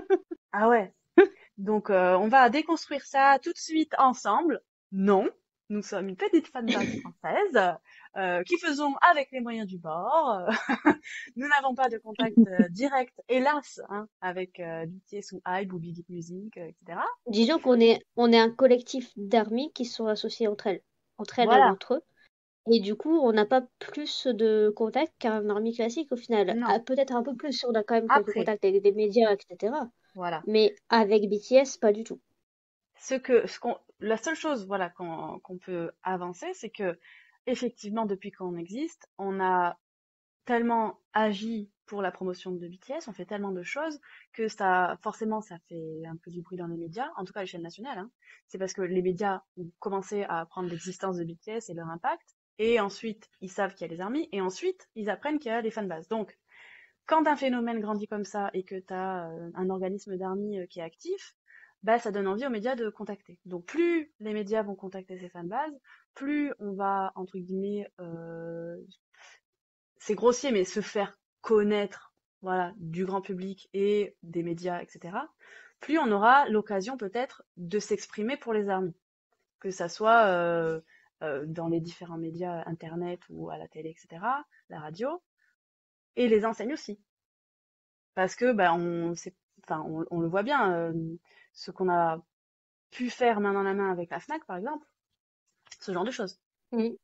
Ah ouais. Donc euh, on va déconstruire ça tout de suite ensemble. Non, Nous sommes une petite fanbase française euh, qui faisons avec les moyens du bord. Nous n'avons pas de contact euh, direct, hélas, hein, avec euh, B T S ou Hybe ou Big Hit Music, euh, et cetera. Disons qu'on est, on est un collectif d'armies qui sont associées entre elles, entre elles et Voilà. entre eux. Et du coup, on n'a pas plus de contacts qu'un army classique au final. Non. Ah, peut-être un peu plus, on a quand même quelques Après, contacts avec des médias, et cetera. voilà. Mais avec B T S, pas du tout. Ce que, ce qu'on, la seule chose, voilà, qu'on qu'on peut avancer, c'est que, effectivement, depuis qu'on existe, on a tellement agi pour la promotion de B T S, on fait tellement de choses que ça, forcément, ça fait un peu du bruit dans les médias, en tout cas à l'échelle nationale, hein. C'est parce que les médias ont commencé à apprendre l'existence de B T S et leur impact, et ensuite ils savent qu'il y a les armies, et ensuite ils apprennent qu'il y a les fanbases. Donc, quand un phénomène grandit comme ça et que tu as euh, un organisme d'armies euh, qui est actif, bah ça donne envie aux médias de contacter. Donc plus les médias vont contacter ces fanbases, plus on va, entre guillemets, euh, c'est grossier, mais se faire connaître, voilà, du grand public et des médias, et cetera, plus on aura l'occasion peut-être de s'exprimer pour les armées, que ça soit euh, euh, dans les différents médias, internet ou à la télé, et cetera, la radio, et les enseignes aussi. Parce que bah, on, c'est, enfin, on, on le voit bien, euh, ce qu'on a pu faire main dans la main avec la Fnac, par exemple, ce genre de choses. Mm.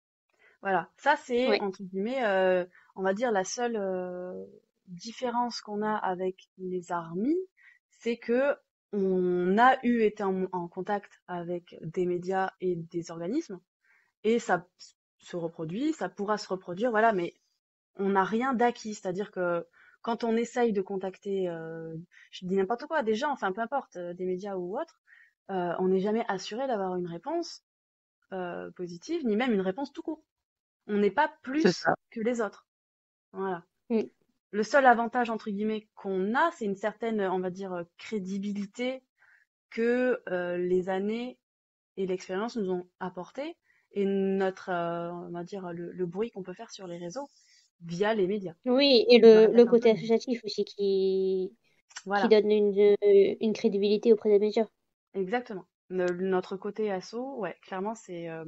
Voilà, ça c'est Ouais. entre guillemets, euh, on va dire la seule euh, différence qu'on a avec les armies, c'est que on a eu été en, en contact avec des médias et des organismes, et ça se reproduit, ça pourra se reproduire, voilà, mais on n'a rien d'acquis, c'est-à-dire que quand on essaye de contacter, euh, je dis n'importe quoi, des gens, enfin peu importe, euh, des médias ou autres, euh, on n'est jamais assuré d'avoir une réponse euh, positive, ni même une réponse tout court. On n'est pas C'est plus ça. que les autres. Voilà. Mm. Le seul avantage, entre guillemets, qu'on a, c'est une certaine, on va dire, crédibilité que euh, les années et l'expérience nous ont apporté et notre, euh, on va dire, le, le bruit qu'on peut faire sur les réseaux via les médias. Oui, et Je me le, le répète un peu, côté mais associatif aussi qui, qui voilà, donne une, une crédibilité auprès des médias. exactement. Le- notre côté asso, ouais, clairement, c'est euh,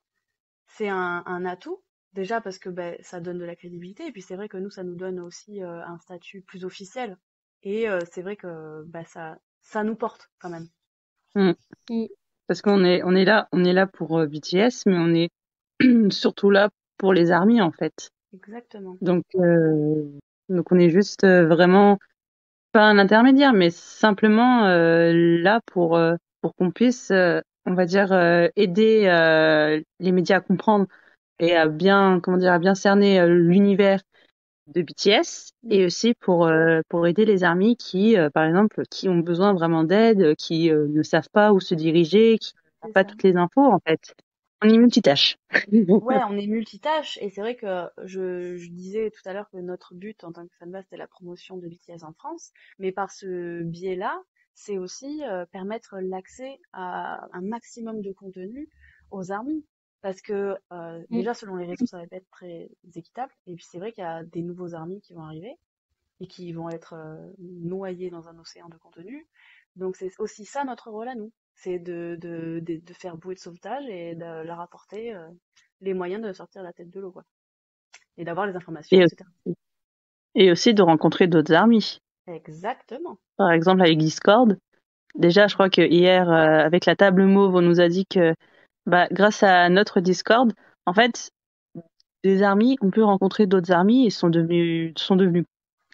c'est un, un atout. Déjà parce que ben, ça donne de la crédibilité, et puis c'est vrai que nous, ça nous donne aussi euh, un statut plus officiel. Et euh, c'est vrai que bah, ça, ça nous porte quand même. Mm. Mm. Parce qu'on est, on est là, on est là pour euh, B T S, mais on est surtout là pour les armies en fait. Exactement. Donc, euh, donc on est juste euh, vraiment pas un intermédiaire, mais simplement euh, là pour euh, pour qu'on puisse, euh, on va dire, euh, aider euh, les médias à comprendre et à bien, comment dire, à bien cerner euh, l'univers de B T S, Mm. et aussi pour euh, pour aider les armies qui, euh, par exemple, qui ont besoin vraiment d'aide, euh, qui euh, ne savent pas où se diriger, qui n'ont C'est pas ça. toutes les infos en fait. On y multitâche. Ouais, on est multitâche, et c'est vrai que je, je disais tout à l'heure que notre but en tant que fanbase, c'était la promotion de B T S en France, mais par ce biais-là, c'est aussi euh, permettre l'accès à un maximum de contenu aux armies. Parce que euh, Mm. déjà, selon les réseaux, ça va pas être très équitable, et puis c'est vrai qu'il y a des nouveaux armies qui vont arriver, et qui vont être euh, noyés dans un océan de contenu. Donc c'est aussi ça notre rôle à nous, c'est de, de, de, de faire bouée de sauvetage et de leur apporter euh, les moyens de sortir la tête de l'eau, quoi. Et d'avoir les informations, Et, et cetera. et aussi de rencontrer d'autres armies. Exactement. Par exemple, avec Discord. Déjà, je crois que hier, euh, avec la table mauve, on nous a dit que, bah, grâce à notre Discord, en fait, des armies, on peut rencontrer d'autres armies et sont devenus, sont devenus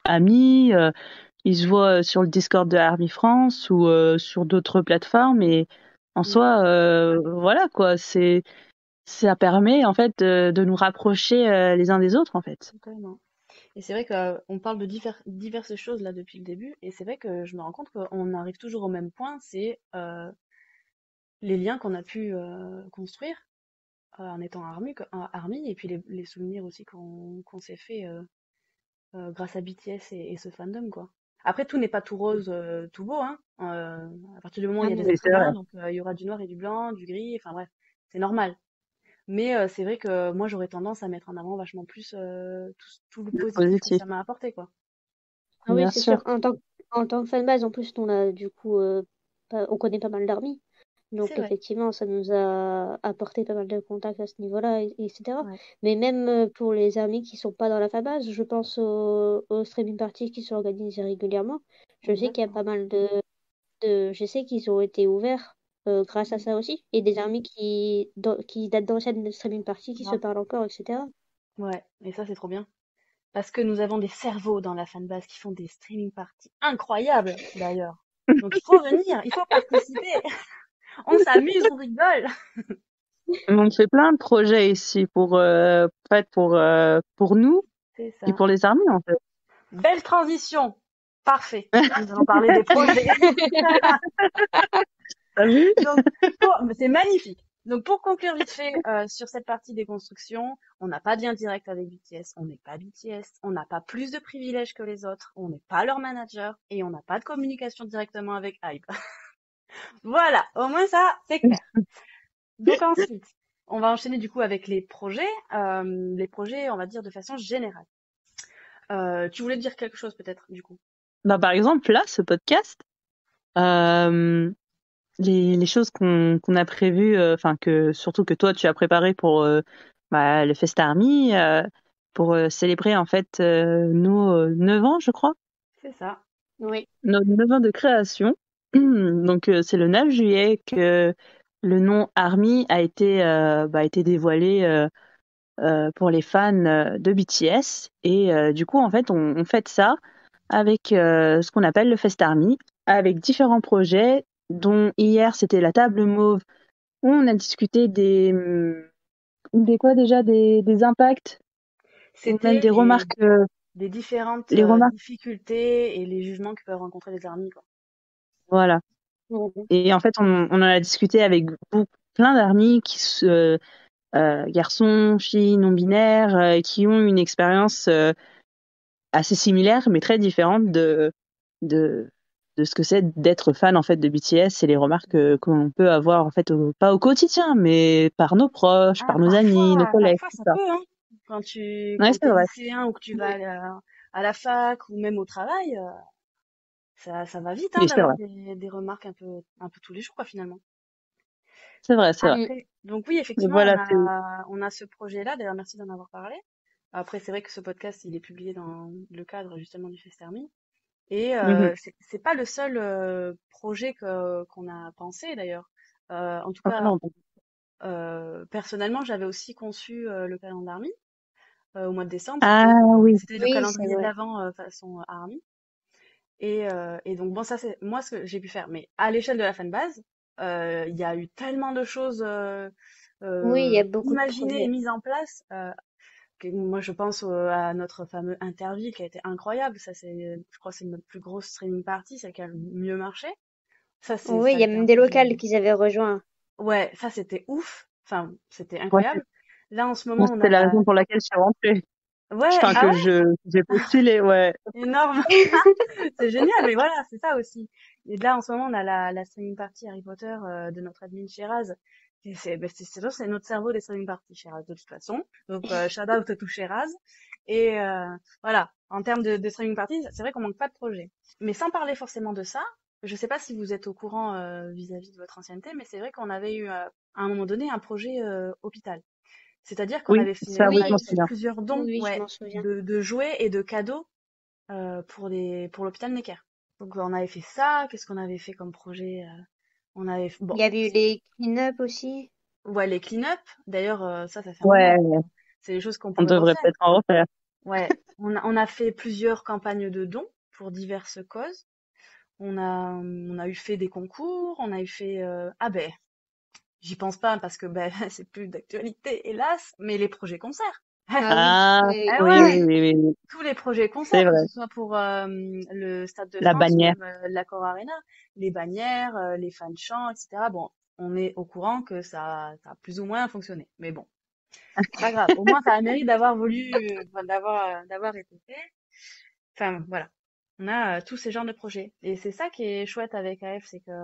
amis. Euh, ils se voient euh, sur le Discord de Army France ou euh, sur d'autres plateformes, et en Mm, soi, euh, voilà quoi, c'est, ça permet en fait de, de nous rapprocher euh, les uns des autres en fait. totalement. Et c'est vrai qu'on parle de divers- diverses choses là depuis le début, et c'est vrai que je me rends compte qu'on arrive toujours au même point, c'est euh, les liens qu'on a pu euh, construire euh, en étant army, army, et puis les, les souvenirs aussi qu'on qu'on s'est fait euh, euh, grâce à B T S et, et ce fandom, quoi. Après, tout n'est pas tout rose, euh, tout beau, hein. Euh, à partir du moment où Ah il y a des non. Oui, êtres c'est vrai. humains, donc euh, il y aura du noir et du blanc, du gris, enfin bref, c'est normal. Mais euh, c'est vrai que moi, j'aurais tendance à mettre en avant vachement plus euh, tout, tout le Le positif que positif, ça m'a apporté, quoi. Ah oui, bien c'est sûr. sûr. En tant, en tant que fanbase, en plus, on a du coup, euh, pas- on connaît pas mal d'armies. Donc C'est vrai. effectivement, ça nous a apporté pas mal de contacts à ce niveau-là, et- etc. Ouais. Mais même euh, pour les amis qui sont pas dans la fanbase, je pense aux, aux streaming parties qui sont organisées régulièrement. Je sais qu'il y a pas Exactement. mal de, de je sais qu'ils ont été ouverts euh, grâce à Mm. ça aussi, et des amis qui, dans- qui datent d'anciennes streaming parties qui se Grave. parlent encore, et cetera. Ouais. Et ça, c'est trop bien. Parce que nous avons des cerveaux dans la fanbase qui font des streaming parties incroyables, d'ailleurs. Donc il faut venir, il faut participer. On s'amuse, on rigole. On fait plein de projets ici pour, euh, en fait, pour, euh, pour nous C'est et ça. pour les armées, en fait. Belle transition. Parfait. Nous allons parler des projets. T'as vu? Donc, pour- mais c'est magnifique. Donc, pour conclure vite fait euh, sur cette partie des constructions, on n'a pas de lien direct avec B T S, on n'est pas B T S, on n'a pas plus de privilèges que les autres, on n'est pas leur manager et on n'a pas de communication directement avec Hype. Voilà, au moins ça, c'est clair. Donc ensuite, on va enchaîner du coup avec les projets, euh, les projets, on va dire de façon générale. Euh, tu voulais dire quelque chose peut-être du coup? Bah, par exemple, là, ce podcast, euh, les, les choses qu'on qu'on a prévues, euh, enfin, que surtout que toi, tu as préparé pour euh, bah, le Fest Army, euh, pour euh, célébrer, en fait, euh, nos euh, neuf ans, je crois, C'est ça. Oui. nos neuf ans de création. Donc, euh, c'est le neuf juillet que le nom Army a été, euh, bah, a été dévoilé euh, euh, pour les fans euh, de B T S. Et euh, du coup, en fait, on, on fête ça avec euh, ce qu'on appelle le Fest Army, avec différents projets, dont hier, c'était la table mauve, où on a discuté des, hum, des quoi déjà, des, des impacts, ou même C'était des les, remarques, euh, des différentes les euh, remarques, difficultés et les jugements que peuvent rencontrer les armées, quoi. voilà. Oui. Et en fait, on, on en a discuté avec beaucoup, plein d'armies qui se, euh, garçons, filles, non-binaires, euh, qui ont une expérience euh, assez similaire, mais très différente de, de, de ce que c'est d'être fan en fait de B T S et les remarques euh, qu'on peut avoir en fait au- pas au quotidien, mais par nos proches, Ah, par nos amis, nos parfois, collègues, parfois tout ça ça. peut, hein. Quand tu, Ouais, quand c'est t'es vrai, lycéen ou que tu vas Oui. à la, à la fac ou même au travail, euh, ça, ça va vite, hein, oui, c'est d'avoir vrai, des, des remarques un peu, un peu tous les jours, quoi, finalement. c'est vrai, c'est vrai. Mm. Après, donc oui, Mais effectivement, on voilà, c'est a, on a ce projet-là. D'ailleurs, merci d'en avoir parlé. Après, c'est vrai que ce podcast, il est publié dans le cadre justement du Festermi. Et mhm. euh, c'est c'est pas le seul euh, projet que qu'on a pensé d'ailleurs. Euh, en tout Ah, cas, non, euh, personnellement, j'avais aussi conçu euh, le calendrier Army euh, au mois de décembre. ah C'était euh, oui, c'était le Oui, c'est calendrier de vrai. l'avant euh, façon Army. Et, euh, et donc bon, ça c'est moi ce que j'ai pu faire. Mais à l'échelle de la fanbase, euh, il y a eu tellement de choses euh, Oui, il y euh, a beaucoup de imaginées et projets. mises en place. Euh, que moi, je pense au- à notre fameux Interville qui a été incroyable. Ça, c'est, je crois, que c'est notre plus grosse streaming party, celle qui a le mieux marché. Ça, c'est, Oui, ça il a y a été un même des projet. locales qu'ils avaient rejoints. Ouais, ça, c'était ouf. Enfin, c'était moi, c'est- incroyable. Là, en ce moment, moi, on c'était a la la. raison pour laquelle je suis rentrée. Ouais, Enfin, ah que ouais, je j'ai postulé, ouais. énorme. C'est génial, mais voilà, c'est ça aussi. Et là, en ce moment, on a la, la streaming party Harry Potter euh, de notre admin Sheraz. Et c'est, ben, c'est, c'est, c'est notre cerveau des streaming parties, Sheraz, de toute façon. Donc, euh, shout out to Sheraz. Et euh, voilà, en termes de, de streaming parties, c'est vrai qu'on manque pas de projets. Mais sans parler forcément de ça, je sais pas si vous êtes au courant euh, vis-à-vis de votre ancienneté, mais c'est vrai qu'on avait eu euh, à un moment donné un projet euh, hôpital. C'est-à-dire qu'on Oui, avait fait, ça, on oui, je m'en avait Oui, fait souviens. plusieurs oui, dons, oui, je ouais, m'en souviens. de, de jouets et de cadeaux euh, pour les pour l'hôpital Necker. Donc on avait fait ça. Qu'est-ce qu'on avait fait comme projet? euh, On avait f- Il bon, y avait eu les clean-up aussi. ouais, les clean-up. D'ailleurs, euh, ça, ça fait un moment. Ouais, qu'on- C'est des choses qu'on on pourrait devrait refaire. peut-être en refaire. Ouais, on a, on a fait plusieurs campagnes de dons pour diverses causes. On a on a eu fait des concours. On a eu fait euh, ah ben j'y pense pas parce que ben c'est plus d'actualité hélas. Mais les projets concerts. Ah oui, Ah, oui, Eh oui, ouais, oui, oui, oui, oui. tous les projets C'est concerts, que vrai. ce soit pour euh, le Stade de La France ou bannière. même euh, l'Accor Arena, les bannières, euh, les fans chants, et cetera. Bon, on est au courant que ça, ça a plus ou moins fonctionné, mais bon, c'est pas grave. Au moins, ça a le mérite d'avoir voulu, euh, enfin, d'avoir, euh, d'avoir été fait. Enfin, voilà. On a euh, tous ces genres de projets. Et c'est ça qui est chouette avec A F, c'est que,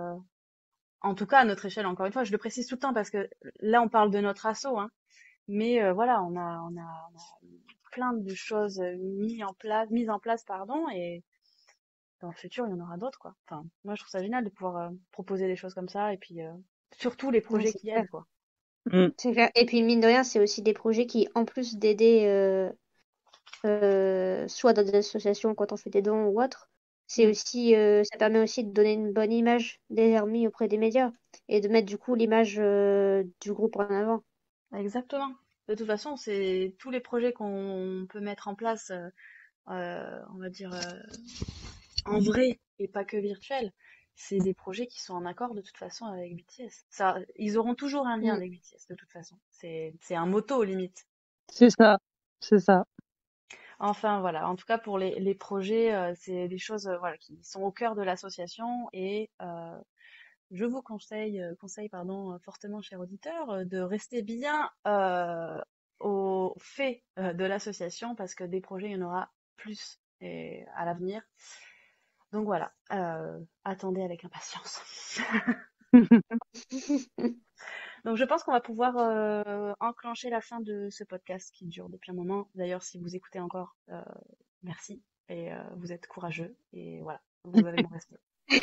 en tout cas, à notre échelle, encore une fois, je le précise tout le temps parce que là, on parle de notre asso, hein. Mais euh, voilà, on a, on a, on a plein de choses euh, mises en place, mises en place, pardon, et dans le futur, il y en aura d'autres, quoi. Enfin, moi, je trouve ça génial de pouvoir euh, proposer des choses comme ça et puis euh, surtout les Ouais, projets c'est qui clair. aident, quoi. Mm. C'est clair. Et puis, mine de rien, c'est aussi des projets qui, en plus d'aider, euh, euh, soit dans des associations quand on fait des dons ou autre, c'est Mm. aussi, euh, ça permet aussi de donner une bonne image des armées auprès des médias et de mettre du coup l'image euh, du groupe en avant. Exactement. De toute façon, c'est tous les projets qu'on peut mettre en place, euh, euh, on va dire, euh, en vrai et pas que virtuel, c'est des projets qui sont en accord de toute façon avec B T S. Ça, ils auront toujours un lien Mm. avec B T S de toute façon. C'est, c'est un motto limite. C'est ça, c'est ça. Enfin voilà, en tout cas pour les, les projets, euh, c'est des choses euh, voilà, qui sont au cœur de l'association et euh, je vous conseille, euh, conseille pardon, euh, fortement, chers auditeurs, euh, de rester bien euh, au fait euh, de l'association parce que des projets, il y en aura plus et, à l'avenir. Donc voilà, euh, attendez avec impatience. Donc je pense qu'on va pouvoir euh, enclencher la fin de ce podcast qui dure depuis un moment. D'ailleurs, si vous écoutez encore, euh, merci et euh, vous êtes courageux et voilà, vous avez mon respect.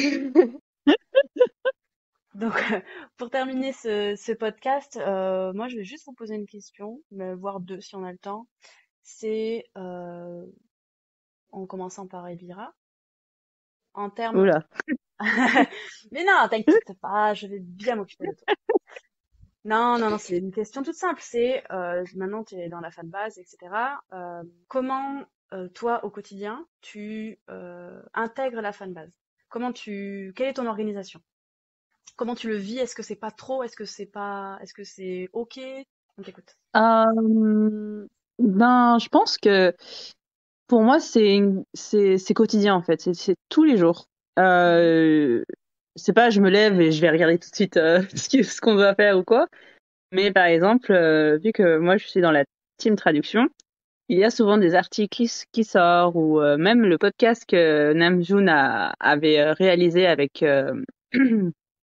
Donc pour terminer ce, ce podcast, euh, moi je vais juste vous poser une question, mais voire deux si on a le temps. C'est euh, en commençant par Elvira, en termes. Oula. Mais non, t'inquiète pas, je vais bien m'occuper de toi. Non, non, non, c'est une question toute simple. C'est euh, maintenant tu es dans la fanbase, et cetera. Euh, comment euh, toi au quotidien tu euh, intègres la fanbase? Comment tu, quelle est ton organisation? Comment tu le vis? Est-ce que c'est pas trop? Est-ce que c'est pas, est-ce que c'est ok? On t'écoute. Euh, ben, je pense que pour moi, c'est c'est c'est quotidien en fait. C'est c'est tous les jours. Mhm. Euh, c'est pas je me lève et je vais regarder tout de suite euh, ce qui- ce qu'on doit faire ou quoi. Mais par exemple, euh, vu que moi je suis dans la team traduction, il y a souvent des articles qui, s- qui sortent ou euh, même le podcast que Namjoon a avait euh, réalisé avec euh, euh,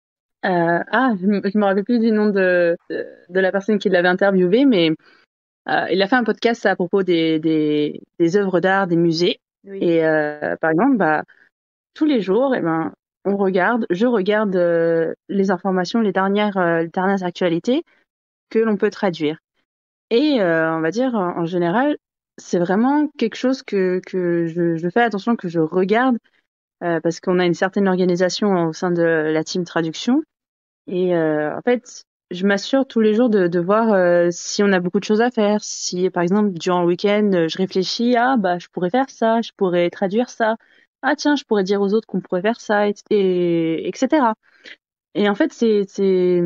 ah je, me- je me rappelle plus du nom de de, de la personne qui l'avait interviewé, mais euh, il a fait un podcast à propos des des, des œuvres d'art des musées. Oui. Et euh, par exemple, bah tous les jours, eh ben on regarde, je regarde euh, les informations, les dernières euh, les dernières actualités que l'on peut traduire. Et euh, on va dire, en en général, c'est vraiment quelque chose que, que je, je fais attention, que je regarde, euh, parce qu'on a une certaine organisation au sein de la team traduction. Et euh, en fait, je m'assure tous les jours de, de voir euh, si on a beaucoup de choses à faire. Si, par exemple, durant le week-end, euh, je réfléchis, ah, bah, je pourrais faire ça, je pourrais traduire ça. Ah, tiens, je pourrais dire aux autres qu'on pourrait faire ça, et, et- etc. Et en fait, c'est, c'est,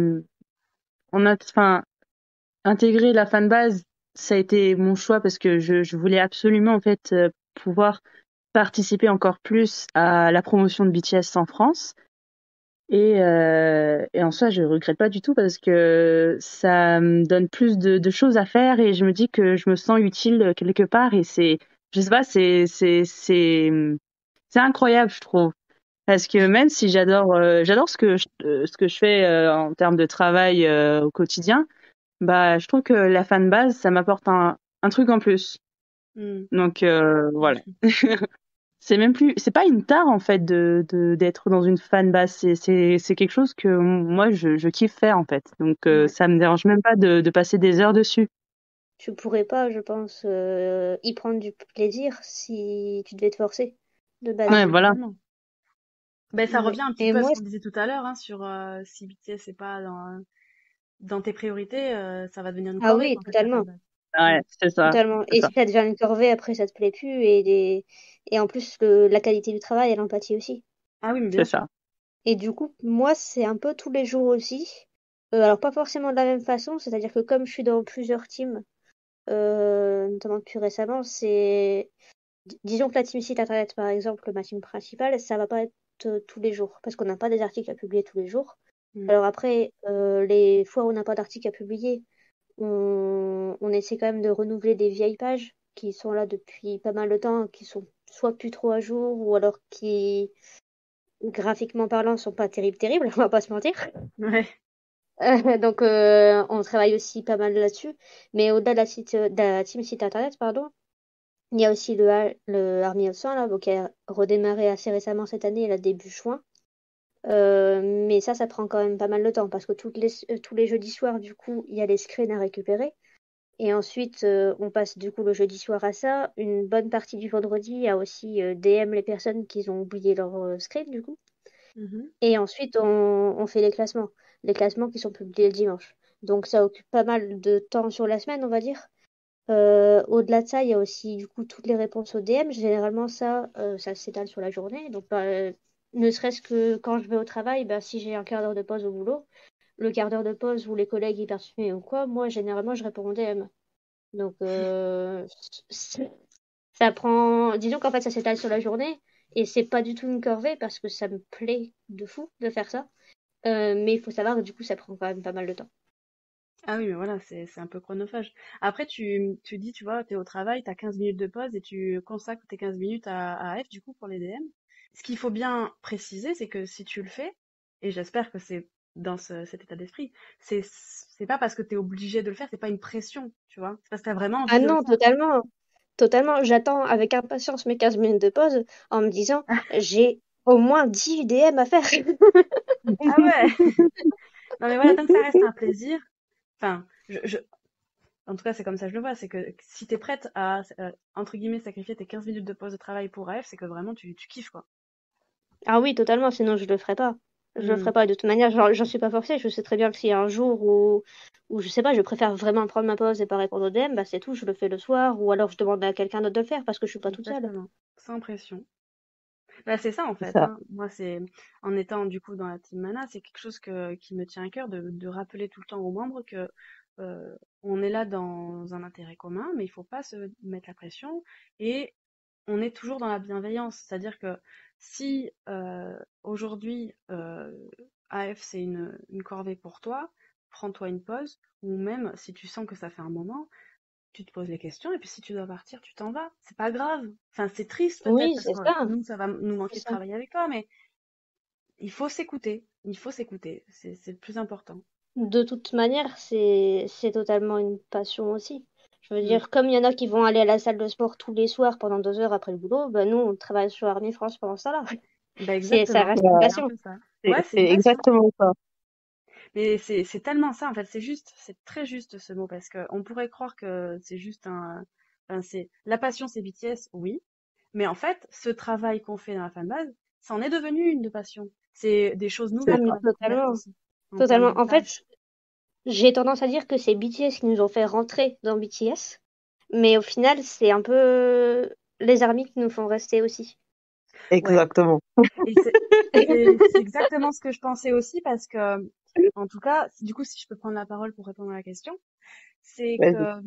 on a, enfin, intégrer la fanbase, ça a été mon choix parce que je, je voulais absolument en fait euh, pouvoir participer encore plus à la promotion de B T S en France. Et, euh, et en soi, je regrette pas du tout parce que ça me donne plus de, de choses à faire et je me dis que je me sens utile quelque part et c'est, je sais pas, c'est, c'est, c'est, c'est incroyable, je trouve. Parce que même si j'adore, euh, j'adore ce que je, euh, ce que je fais euh, en termes de travail euh, au quotidien, bah, je trouve que la fanbase, ça m'apporte un, un truc en plus. Mm. Donc euh, voilà. C'est même plus, c'est pas une tare en fait de de d'être dans une fanbase. C'est c'est c'est quelque chose que moi je je kiffe faire en fait. Donc euh, Ouais. ça me dérange même pas de de passer des heures dessus. Tu pourrais pas, je pense, euh, y prendre du plaisir si tu devais te forcer de Ah Ouais, base. oui, voilà. totalement. Ben, ça Ouais. revient un petit Et peu à ce moi, qu'on disait tout à l'heure hein, sur euh, si B T S c'est pas dans, dans tes priorités, euh, ça va devenir une ah corvée oui, en fait la totalement, fanbase. Mm. Ouais, c'est ça, totalement. c'est Et ça. si ça devient une corvée, après ça te plaît plus et les... et en plus le- la qualité du travail et l'empathie aussi. Ah oui, mais C'est bien sûr. ça. Et du coup, moi, c'est un peu tous les jours aussi. Euh, alors pas forcément de la même façon, c'est-à-dire que comme je suis dans plusieurs teams, euh, notamment plus récemment, c'est Dis- disons que la team site internet, par exemple, ma team principale, ça va pas être euh, tous les jours, parce qu'on n'a pas des articles à publier tous les jours. Mm. Alors après, euh, les fois où on n'a pas d'articles à publier, on, on essaie quand même de renouveler des vieilles pages qui sont là depuis pas mal de temps, qui sont soit plus trop à jour, ou alors qui, graphiquement parlant, sont pas terribles, terribles, on va pas se mentir. Ouais. Euh, donc euh, on travaille aussi pas mal là-dessus. Mais au-delà de la, site, de la team site internet, pardon, il y a aussi le, A- le Army of Sun, là, bon, qui a redémarré assez récemment cette année, là, début juin. Euh, mais ça, ça prend quand même pas mal de temps parce que toutes les, euh, tous les jeudis soirs, du coup, il y a les screens à récupérer. Et ensuite, euh, on passe du coup le jeudi soir à ça. Une bonne partie du vendredi, il y a aussi euh, D M les personnes qui ont oublié leur euh, screen, du coup. Mhm. Et ensuite, on, on fait les classements. Les classements qui sont publiés le dimanche. Donc ça occupe pas mal de temps sur la semaine, on va dire. Euh, au-delà de ça, il y a aussi du coup toutes les réponses aux D M. Généralement, ça, euh, ça s'étale sur la journée. Donc, bah, euh, ne serait-ce que quand je vais au travail, bah, si j'ai un quart d'heure de pause au boulot, le quart d'heure de pause où les collègues hyper occupés ou quoi, moi, généralement, je réponds aux D M. Donc, euh, c- ça prend. Disons qu'en fait, ça s'étale sur la journée et c'est pas du tout une corvée parce que ça me plaît de fou de faire ça. Euh, mais il faut savoir que du coup, ça prend quand même pas mal de temps. Ah oui, mais voilà, c'est c'est un peu chronophage. Après, tu, tu dis, tu vois, t'es au travail, t'as quinze minutes de pause et tu consacres tes quinze minutes à, à F, du coup, pour les D M. Ce qu'il faut bien préciser, c'est que si tu le fais, et j'espère que c'est dans ce- cet état d'esprit, c'est c'est pas parce que t'es obligé de le faire, c'est pas une pression, tu vois. C'est parce que t'as vraiment envie Ah de le non, faire. totalement. Totalement. J'attends avec impatience mes quinze minutes de pause en me disant, j'ai au moins dix D M à faire. Ah ouais! Non mais voilà, tant que ça reste un plaisir, enfin, je, je, en tout cas, c'est comme ça que je le vois, c'est que si t'es prête à, euh, entre guillemets, sacrifier tes quinze minutes de pause de travail pour A F, c'est que vraiment tu, tu kiffes, quoi. Ah oui, totalement, sinon je le ferai pas. Je le Hmm, ferai pas. Et de toute manière, genre, j'en suis pas forcée. Je sais très bien que s'il y a un jour où, où, je sais pas, je préfère vraiment prendre ma pause et pas répondre au D M, bah c'est tout, je le fais le soir, ou alors je demande à quelqu'un d'autre de le faire parce que je suis pas toute seule. exactement. Sans pression. Bah, c'est ça, en C'est fait, ça. hein. Moi, c'est, en étant, du coup, dans la team Mana, c'est quelque chose que, qui me tient à cœur de, de rappeler tout le temps aux membres que, euh, on est là dans un intérêt commun, mais il faut pas se mettre la pression et on est toujours dans la bienveillance. C'est-à-dire que si euh, aujourd'hui euh, A F c'est une, une corvée pour toi, prends-toi une pause, ou même si tu sens que ça fait un moment, tu te poses les questions, et puis si tu dois partir, tu t'en vas. C'est pas grave. Enfin, c'est triste peut-être, Oui, parce c'est que ça. nous, ça va nous C'est manquer de ça. travailler avec toi, mais il faut s'écouter. Il faut s'écouter. C'est c'est le plus important. De toute manière, c'est c'est totalement une passion aussi. Je veux Mm. dire, comme il y en a qui vont aller à la salle de sport tous les soirs pendant deux heures après le boulot, bah nous, on travaille sur Army France pendant ça là. Bah C'est, ça exactement. reste une Voilà. C'est un passion. peu ça. C'est Ouais, c'est c'est une passion. exactement ça. Mais c'est c'est tellement ça, en fait, c'est juste, c'est très juste ce mot, parce que on pourrait croire que c'est juste un, enfin, c'est, la passion c'est B T S, oui, mais en fait, ce travail qu'on fait dans la fanbase, ça en est devenu une de passion. C'est des choses C'est Ah, nouvelles mais ça. qu'on a découvertes totalement. aussi, en termes Totalement. de En fait, tâches. j'ai tendance à dire que c'est B T S qui nous ont fait rentrer dans B T S, mais au final, c'est un peu les armies qui nous font rester aussi. Ouais. Exactement. Et c'est, c'est, c'est exactement ce que je pensais aussi, parce que, en tout cas, du coup, si je peux prendre la parole pour répondre à la question, c'est Vas-y. que,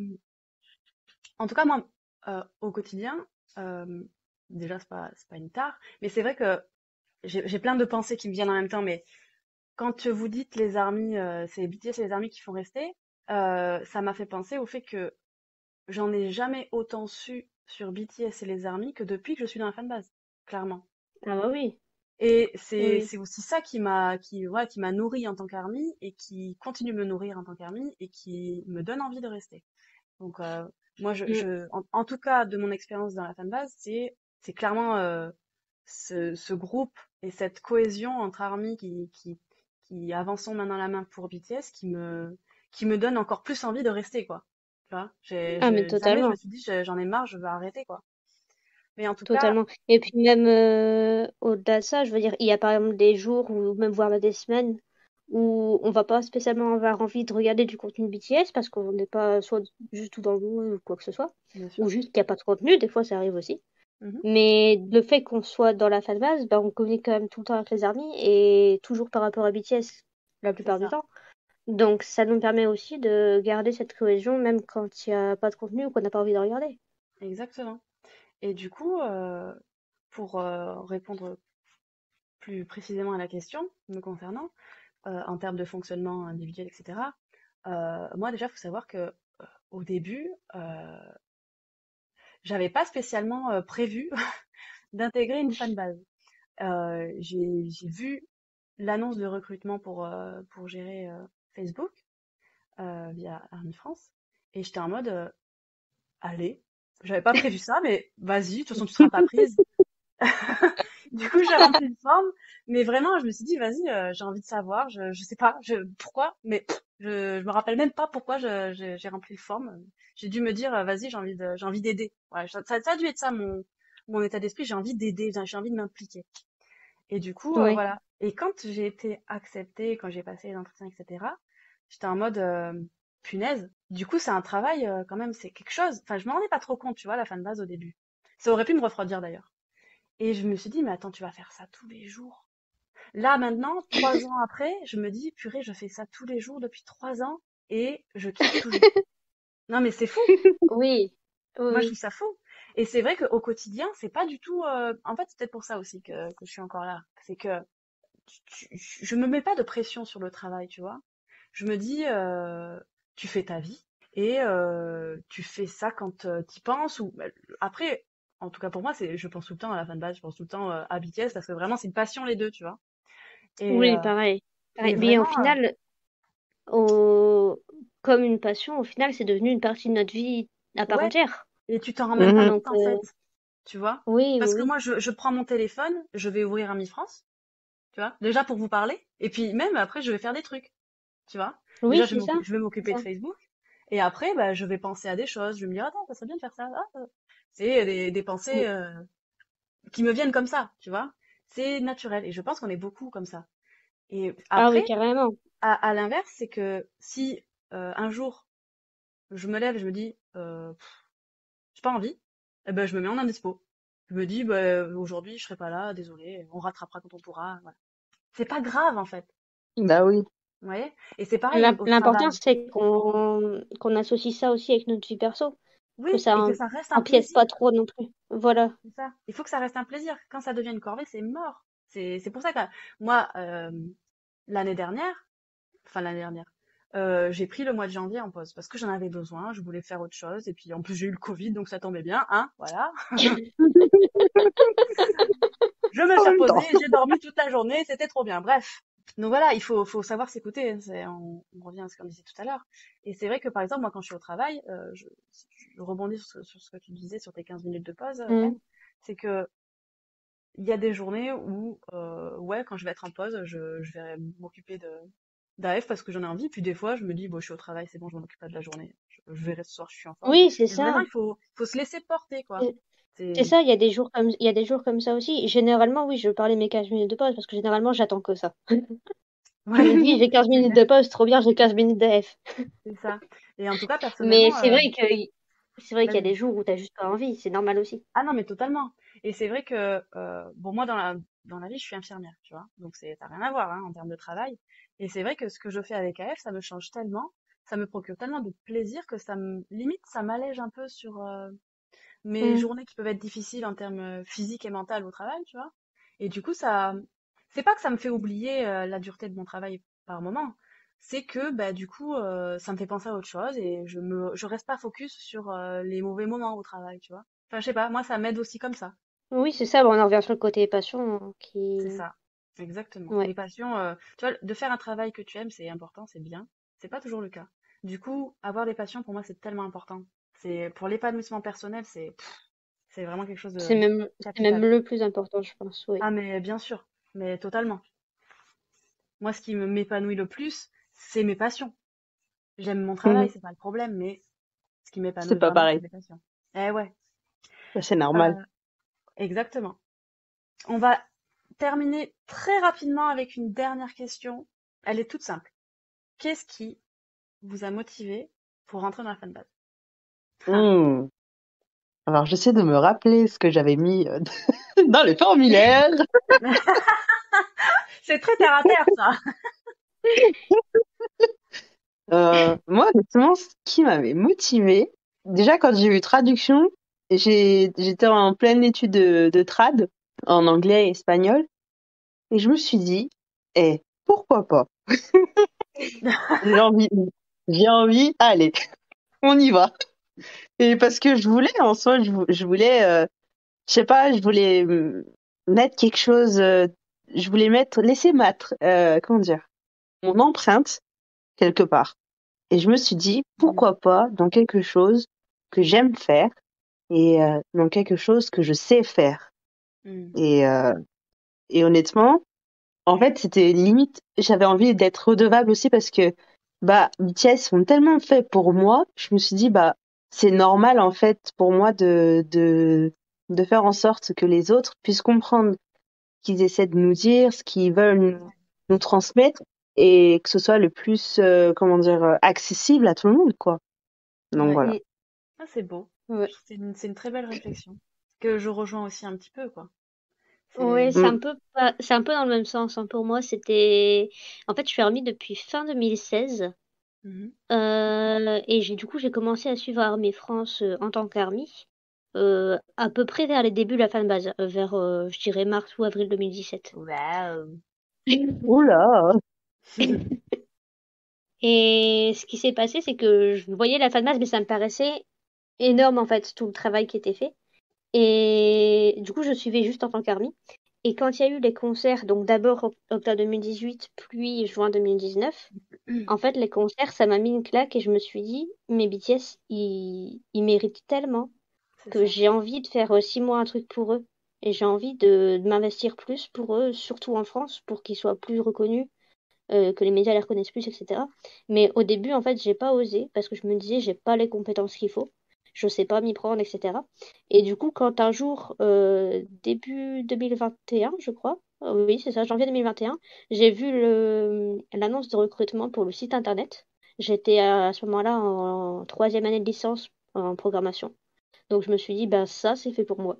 en tout cas, moi, euh, au quotidien, euh, déjà, c'est pas, c'est pas une tare, mais c'est vrai que j'ai j'ai plein de pensées qui me viennent en même temps, mais quand vous dites les armies, euh, c'est B T S et les armies qui font rester, euh, ça m'a fait penser au fait que j'en ai jamais autant su sur B T S et les armies que depuis que je suis dans la fanbase, clairement. Ah bah oui, Et c'est oui. c'est aussi ça qui m'a qui ouais, qui m'a nourri en tant qu'army et qui continue de me nourrir en tant qu'army et qui me donne envie de rester. Donc euh, moi je, Mm. je en, en tout cas de mon expérience dans la fanbase, c'est c'est clairement euh, ce, ce groupe et cette cohésion entre armies qui qui qui avançons main dans la main pour B T S qui me qui me donne encore plus envie de rester quoi. Tu vois, j'ai Ah mais j'ai- jamais je me totalement. suis dit j'ai- j'en ai marre, je veux arrêter quoi. Mais en tout cas, Totalement. Et puis même euh, au-delà de ça, je veux dire, il y a par exemple des jours ou même voire des semaines où on va pas spécialement avoir envie de regarder du contenu B T S parce qu'on n'est pas soit du tout dans le mood ou quoi que ce soit, bien sûr. ou juste qu'il n'y a pas de contenu, des fois ça arrive aussi. Mhm, Mais le fait qu'on soit dans la fanbase, ben, on communique quand même tout le temps avec les armies et toujours par rapport à B T S la c'est plupart du ça, temps. Donc ça nous permet aussi de garder cette cohésion même quand il n'y a pas de contenu ou qu'on n'a pas envie de regarder. exactement. Et du coup, euh, pour euh, répondre plus précisément à la question me concernant, euh, en termes de fonctionnement individuel, et cetera, euh, moi déjà, il faut savoir que euh, au début, euh, j'avais pas spécialement euh, prévu d'intégrer une fanbase. Euh, j'ai j'ai vu l'annonce de recrutement pour, euh, pour gérer euh, Facebook euh, via Army France et j'étais en mode euh, allez, j'avais pas prévu ça, mais vas-y, de toute façon tu seras pas prise. Du coup, j'ai rempli le forme, mais vraiment, je me suis dit, vas-y, euh, j'ai envie de savoir, je, je sais pas, je, pourquoi, mais pff, je, je me rappelle même pas pourquoi je, je- j'ai rempli le forme. J'ai dû me dire, euh, vas-y, j'ai envie de, j'ai envie d'aider. Ouais, ça, ça ça a dû être ça mon, mon état d'esprit, j'ai envie d'aider, j'ai envie de m'impliquer. Et du coup, euh, Oui. voilà. Et quand j'ai été acceptée, quand j'ai passé les entretiens, et cetera, j'étais en mode, euh, punaise. Du coup, c'est un travail, euh, quand même, c'est quelque chose. Enfin, je m'en rendais pas trop compte, tu vois, la fin de base au début. Ça aurait pu me refroidir d'ailleurs. Et je me suis dit, mais attends, tu vas faire ça tous les jours. Là, maintenant, trois ans après, je me dis, purée, je fais ça tous les jours depuis trois ans et je kiffe toujours. Non, mais c'est fou. Oui, oui, Moi, je oui. trouve ça fou. Et c'est vrai qu'au quotidien, c'est pas du tout. euh, En fait, c'est peut-être pour ça aussi que, que je suis encore là. C'est que tu- tu- je me mets pas de pression sur le travail, tu vois. Je me dis, euh, tu fais ta vie et euh, tu fais ça quand euh, t'y penses ou bah, après. En tout cas pour moi, c'est, je pense tout le temps à la fin de base, je pense tout le temps euh, à B T S parce que vraiment c'est une passion les deux, tu vois. Et, Oui, euh, pareil. et Pareil. Mais au vraiment, euh, final, au... comme une passion, au final, c'est devenu une partie de notre vie à part ouais, entière. et tu t'en rends même pas Mhm. Donc, compte en euh, fait, tu vois. oui, oui, Parce que oui. moi, je, je prends mon téléphone, je vais ouvrir un Mi France, tu vois, déjà pour vous parler, et puis même après, je vais faire des trucs, tu vois. Oui, Déjà, je c'est vais ça. m'occu- je vais C'est m'occuper de ça. Facebook, et après, bah, je vais penser à des choses, je vais me dire, attends, ça serait bien de faire ça. Ah, euh. C'est des, des pensées Mm. euh, qui me viennent comme ça, tu vois. C'est naturel, et je pense qu'on est beaucoup comme ça. Et Ah oui, après, carrément. à, à l'inverse, c'est que si euh, un jour, je me lève et je me dis, euh, j'ai pas envie, eh ben, je me mets en indispo. Je me dis, bah, aujourd'hui, je serai pas là, désolé, on rattrapera quand on pourra, voilà. C'est pas grave, en fait. Bah oui. Vous voyez? Et c'est pareil L'im- au L'important, travail. c'est qu'on qu'on associe ça aussi avec notre vie perso. Que Oui, ça et que em- ça reste un empiète plaisir. pas trop non plus. Voilà. C'est ça. Il faut que ça reste un plaisir. Quand ça devient une corvée, c'est mort. C'est, c'est pour ça que moi, euh, l'année dernière, enfin l'année dernière, euh, j'ai pris le mois de janvier en pause parce que j'en avais besoin, je voulais faire autre chose. Et puis en plus, j'ai eu le Covid, donc ça tombait bien, hein, voilà. Je me En suis même reposée, temps. j'ai dormi toute la journée, c'était trop bien. Bref. Donc voilà, il faut, faut savoir s'écouter. C'est- On, on revient à ce qu'on disait tout à l'heure. Et c'est vrai que par exemple, moi, quand je suis au travail, euh, je, je rebondis sur, ce sur ce que tu disais sur tes quinze minutes de pause, euh, Mm. M, c'est que il y a des journées où, euh, ouais, quand je vais être en pause, je, je vais m'occuper de d'A F parce que j'en ai envie. Puis des fois, je me dis, bon, je suis au travail, c'est bon, je m'en occupe pas de la journée. Je, je verrai ce soir, je suis en forme. Oui, c'est Mais vraiment, ça. il faut, faut se laisser porter, quoi. C'est c'est C'est, ça, il y a des jours comme il y a des jours comme ça aussi. Généralement, oui, je parlais de mes quinze minutes de pause parce que généralement, j'attends que ça. Je me dis, ouais, j'ai quinze minutes de pause, trop bien, j'ai quinze minutes d'A F. c'est ça. Et en tout cas, Mais personnellement, c'est euh, vrai que c'est vrai qu'il y a vas-y. des jours où t'as juste pas envie, c'est normal aussi. Ah non, mais totalement. Et c'est vrai que, euh, bon, moi, dans la, dans la vie, je suis infirmière, tu vois. Donc, c'est, ça n'a rien à voir, hein, en termes de travail. Et c'est vrai que ce que je fais avec A F, ça me change tellement, ça me procure tellement de plaisir que ça me, limite, ça m'allège un peu sur euh, mes Mm. journées qui peuvent être difficiles en termes euh, physiques et mentaux au travail, tu vois. Et du coup, ça, c'est pas que ça me fait oublier euh, la dureté de mon travail par moment. C'est que, bah, du coup, euh, ça me fait penser à autre chose et je me, je reste pas focus sur euh, les mauvais moments au travail, tu vois. Enfin, je sais pas, moi, ça m'aide aussi comme ça. Oui, c'est ça, bon, on en revient sur le côté passion hein, C'est qui ça. Exactement. ouais. Les passions, euh, tu vois, de faire un travail que tu aimes, c'est important, c'est bien. C'est pas toujours le cas. Du coup, avoir des passions, pour moi, c'est tellement important. C'est, pour l'épanouissement personnel, c'est, pff, c'est vraiment quelque chose de C'est même c'est même capital. le plus important, je pense, oui. Ah, mais bien sûr, mais totalement. Moi, ce qui me m'épanouit le plus, c'est mes passions. J'aime mon travail, Mhm. c'est pas le problème, mais ce qui C'est m'épanouit pas vraiment, c'est pareil. mes passions. Eh ouais, Bah, c'est normal. euh, exactement. On va terminer très rapidement avec une dernière question. Elle est toute simple. Qu'est-ce qui vous a motivé pour rentrer dans la fanbase? Ah, Hmm. Alors, j'essaie de me rappeler ce que j'avais mis euh, dans les formulaires. c'est très terre à terre, ça. Euh, moi, honnêtement, ce qui m'avait motivée, déjà quand j'ai eu traduction, j'ai, j'étais en pleine étude de, de trad en anglais et espagnol, et je me suis dit, eh, pourquoi pas? J'ai envie, j'ai envie, allez, on y va. Et parce que je voulais, en soi, je, vou- je voulais, euh, je sais pas, je voulais hum, mettre quelque chose, euh, je voulais mettre, laisser mettre, euh, comment dire, mon empreinte quelque part. Et je me suis dit, Mm, pourquoi pas dans quelque chose que j'aime faire et euh, dans quelque chose que je sais faire. mm, Et, euh, Et honnêtement, en fait, c'était limite, j'avais envie d'être redevable aussi parce que, bah, B T S sont tellement faits pour moi. Je me suis dit, bah, c'est normal, en fait, pour moi de, de, de faire en sorte que les autres puissent comprendre ce qu'ils essaient de nous dire, ce qu'ils veulent nous, nous transmettre et que ce soit le plus, euh, comment dire, euh, accessible à tout le monde, quoi. Donc Ouais. voilà. Mm. Ah, c'est beau. Ouais. C'est une, c'est une très belle réflexion. Que je rejoins aussi un petit peu, quoi. C'est. Ouais, c'est un Mm. peu pas- c'est un peu dans le même sens, hein. Pour moi, c'était en fait, je suis remis depuis fin deux mille seize. Mhm. Euh, et j'ai du coup j'ai commencé à suivre Armée France euh, en tant qu'Army euh, à peu près vers les débuts de la fanbase, euh, vers euh, je dirais mars ou avril deux mille dix-sept. Waouh. Oula! Et ce qui s'est passé, c'est que je voyais la fanbase, mais ça me paraissait énorme en fait, tout le travail qui était fait. Et du coup, je suivais juste en tant qu'Army. Et quand il y a eu les concerts, donc d'abord oc- octobre deux mille dix-huit, puis juin deux mille dix-neuf, en fait, les concerts, ça m'a mis une claque et je me suis dit, mais B T S, ils, ils méritent tellement C'est que ça. j'ai envie de faire aussi moi un truc pour eux. Et j'ai envie de, de m'investir plus pour eux, surtout en France, pour qu'ils soient plus reconnus, euh, que les médias les reconnaissent plus, et cetera. Mais au début, en fait, j'ai pas osé parce que je me disais, j'ai pas les compétences qu'il faut, je sais pas m'y prendre, et cetera. Et du coup, quand un jour, euh, début deux mille vingt et un, je crois, euh, oui, c'est ça, janvier deux mille vingt et un, j'ai vu le, l'annonce de recrutement pour le site internet. J'étais à, à ce moment-là en troisième année de licence en programmation. Donc je me suis dit, bah ça, c'est fait pour moi.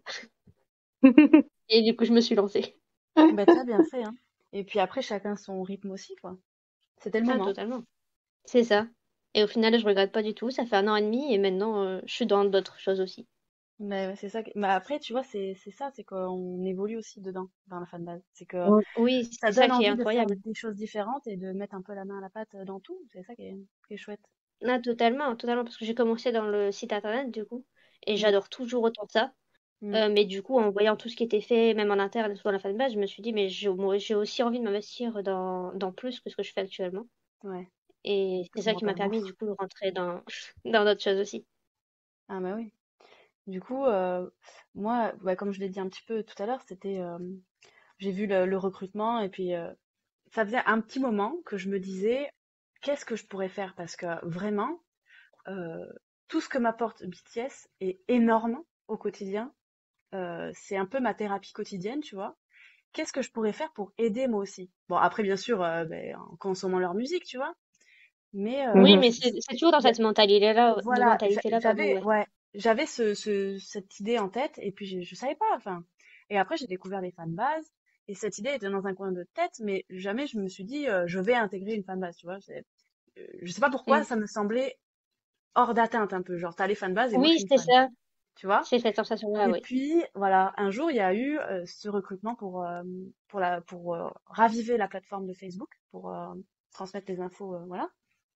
Et du coup, je me suis lancée. Bah, t'as bien fait, hein. Et puis après, chacun son rythme aussi, quoi. C'était le Ah, moment. totalement. C'est ça. Et au final, je regrette pas du tout. Ça fait un an et demi et maintenant, euh, je suis dans d'autres choses aussi. Mais ouais, c'est ça. que- Mais après, tu vois, c'est c'est ça, c'est qu'on évolue aussi dedans, dans la fanbase. C'est que Oui, oui, ça c'est ça donne qui est envie de faire incroyable. des choses différentes et de mettre un peu la main à la pâte dans tout. C'est ça qui est, qui est chouette. Ah, totalement, totalement, parce que j'ai commencé dans le site internet, du coup, et Mm, j'adore toujours autant ça. mm. Euh, mais du coup, en voyant tout ce qui était fait, même en interne et tout dans la fanbase, je me suis dit, mais j'ai moi, j'ai aussi envie de m'investir dans, dans plus que ce que je fais actuellement. Ouais, Et c'est je ça comprends qui m'a tellement. permis, du coup, de rentrer dans, dans d'autres choses aussi. Ah bah oui. Du coup, euh, moi, ouais, comme je l'ai dit un petit peu tout à l'heure, c'était, euh, j'ai vu le, le recrutement et puis euh, ça faisait un petit moment que je me disais, qu'est-ce que je pourrais faire? Parce que vraiment, euh, tout ce que m'apporte B T S est énorme au quotidien. Euh, c'est un peu ma thérapie quotidienne, tu vois. Qu'est-ce que je pourrais faire pour aider moi aussi? Bon, après, bien sûr, euh, ben, en consommant leur musique, tu vois. Mais Oui, euh, Mhm. mais c'est c'est toujours dans y a- cette mentalité-là, de voilà, j'a- mentalité-là, pardon, j'avais, ouais. ouais, j'avais ce, ce- cette idée en tête et puis je, je savais pas, enfin. Et après, j'ai découvert les fanbases et cette idée était dans un coin de tête, mais jamais je me suis dit, euh, je vais intégrer une fanbase, tu vois. C'est- euh, Je sais pas pourquoi, Mm. ça me semblait hors d'atteinte un peu. Genre, t'as les fanbases et moi, je Oui, suis une c'est fan, ça. tu vois. C'est cette sensation-là, Et oui. puis, voilà, un jour, il y a eu euh, ce recrutement pour, euh, pour, la, pour euh, raviver la plateforme de Facebook, pour euh, transmettre les infos, euh, voilà.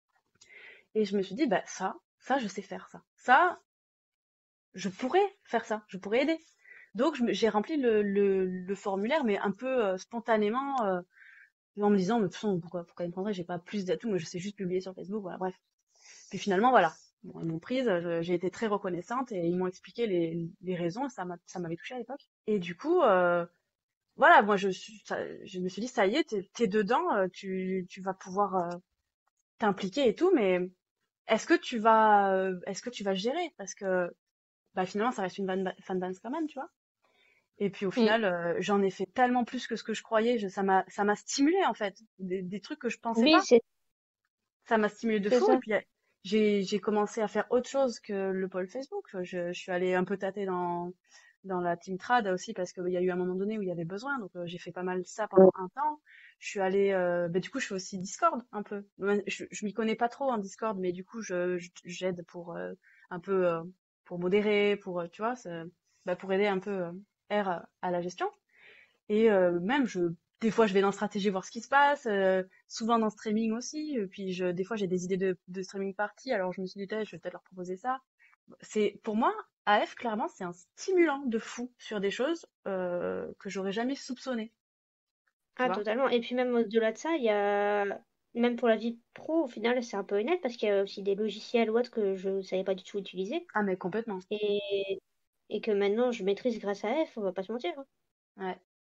Et je me suis dit, bah ça, ça, je sais faire ça. Ça, je pourrais faire ça, je pourrais aider. Donc, je me- j'ai rempli le, le, le formulaire, mais un peu euh, spontanément, euh, en me disant, mais de toute façon, pourquoi, pourquoi ils me prendraient, j'ai pas plus d'atouts, moi je sais juste publier sur Facebook, voilà, bref. Puis finalement, voilà. Bon, ils m'ont prise, je- j'ai été très reconnaissante et ils m'ont expliqué les, les raisons, ça m'a, ça m'avait touchée à l'époque. Et du coup, euh, voilà, moi je, suis- ça- je me suis dit, ça y est, t'es, t'es dedans, euh, tu, tu vas pouvoir euh, t'impliquer et tout, mais est-ce que tu vas, euh, est-ce que tu vas gérer? Parce que bah, finalement, ça reste une fan fanbase quand même, tu vois. Et puis au Mm. final, euh, j'en ai fait tellement plus que ce que je croyais, je- ça m'a, ça m'a stimulé en fait, des, des trucs que je pensais Oui, pas. c'est Ça m'a stimulé de c'est fou. Et ça. puis euh, j'ai, j'ai commencé à faire autre chose que le pôle Facebook. Je, je suis allée un peu tâter dans dans la team trad aussi parce qu'il y a eu un moment donné où il y avait besoin. Donc euh, j'ai fait pas mal ça pendant un temps. Je suis allée, euh, bah, du coup, je fais aussi Discord un peu. Ouais, Je, je m'y connais pas trop en Discord, mais du coup, je, je- j'aide pour euh, un peu euh, pour modérer, pour euh, tu vois, c'est- bah, pour aider un peu euh, R à à la gestion. Et euh, même, je, des fois, je vais dans stratégie voir ce qui se passe, euh, souvent dans streaming aussi. Et puis, je, des fois, j'ai des idées de, de streaming party, alors je me suis dit, Tain, je vais peut-être leur proposer ça. C'est, pour moi, A F, clairement, c'est un stimulant de fou sur des choses euh, que j'aurais jamais soupçonné, tu Ah, vois. totalement. Et puis même au-delà de ça, il y a, même pour la vie pro, au final, c'est un peu honnête parce qu'il y a aussi des logiciels ou autres que je ne savais pas du tout utiliser Ah, mais complètement. et, et que maintenant je maîtrise grâce à F, on va pas se mentir, hein. Ouais.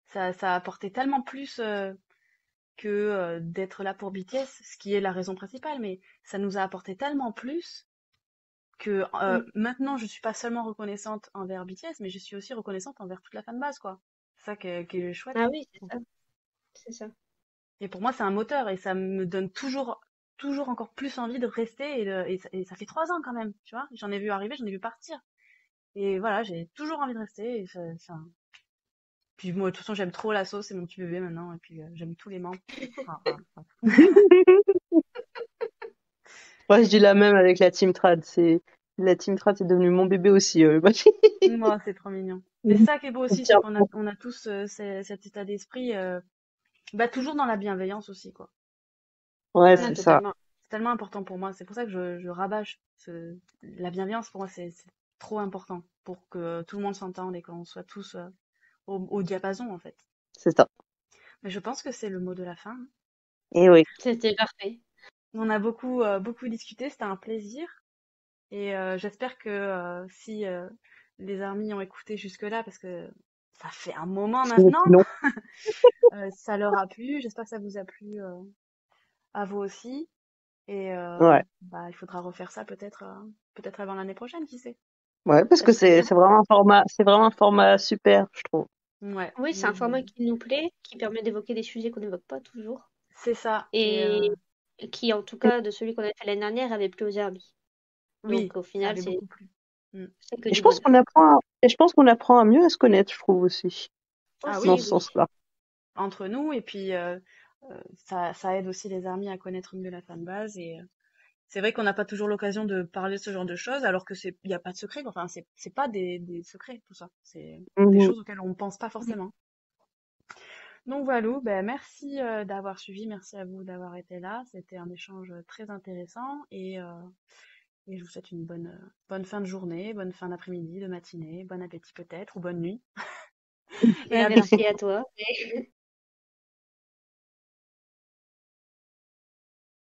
Ça, ça a apporté tellement plus euh, que euh, d'être là pour B T S, ce qui est la raison principale, mais ça nous a apporté tellement plus que euh, Mm. maintenant je suis pas seulement reconnaissante envers B T S, mais je suis aussi reconnaissante envers toute la fanbase, quoi. C'est ça qui est, qui est chouette. Ah oui, c'est ça, c'est ça. Et pour moi, c'est un moteur et ça me donne toujours, toujours encore plus envie de rester. Et, de- et ça, et ça fait trois ans quand même, tu vois. J'en ai vu arriver, j'en ai vu partir. Et voilà, j'ai toujours envie de rester. Et ça- ça- Puis moi, de toute façon, j'aime trop la sauce, c'est mon petit bébé maintenant. Et puis euh, j'aime tous les membres. Enfin, voilà, bref. Moi, je dis la même avec la Team Trad. C'est la Team Trad, c'est devenu mon bébé aussi. euh. Moi, c'est trop mignon. Mais c'est ça qui est beau On aussi, c'est tient qu'on a, bon. on a tous euh, ce- cet état d'esprit, euh, bah, toujours dans la bienveillance aussi, quoi. Ouais, Ah, c'est Ça, ça. totalement. c'est tellement important pour moi. C'est pour ça que je, je rabâche ce, la bienveillance pour moi, c'est c'est trop important pour que tout le monde s'entende et qu'on soit tous euh, au, au diapason, en fait. C'est ça. Mais je pense que c'est le mot de la fin. Et oui. C'était parfait. On a beaucoup, euh, beaucoup discuté, c'était un plaisir. Et euh, j'espère que euh, si euh, les amis ont écouté jusque-là, parce que ça fait un moment Et maintenant, puis non. euh, ça leur a plu. J'espère que ça vous a plu euh, à vous aussi. Et euh, Ouais. bah, il faudra refaire ça peut-être euh, peut-être avant l'année prochaine, qui sait. Ouais, parce Ça que serait c'est bien. c'est vraiment un format, c'est vraiment un format super, je trouve. Ouais, Oui, c'est moi un je... format qui nous plaît, qui permet d'évoquer des sujets qu'on n'évoque pas toujours. c'est ça. Et euh, Et qui, en tout cas, de celui qu'on a fait l'année dernière, avait plu aux Herbie. oui, Donc, au ça final, avait c'est beaucoup plu. Mm. c'est que Et je du pense bonheur. qu'on apprend, et je pense qu'on apprend à mieux à se connaître, je trouve aussi, Ah dans Aussi, oui, ce oui. sens-là. entre nous. Et puis euh, euh, ça, ça aide aussi les amis à connaître mieux la fanbase. Et euh, c'est vrai qu'on n'a pas toujours l'occasion de parler de ce genre de choses, alors que c'est, il n'y a pas de secret. Enfin, c'est, c'est pas des, des secrets, tout ça. C'est des Mhm. choses auxquelles on ne pense pas Mm. forcément. Donc voilà, ben merci euh, d'avoir suivi, merci à vous d'avoir été là. C'était un échange très intéressant et, euh, et je vous souhaite une bonne, euh, bonne fin de journée, bonne fin d'après-midi, de matinée, bon appétit peut-être ou bonne nuit. Et Bah, à bientôt. merci à toi.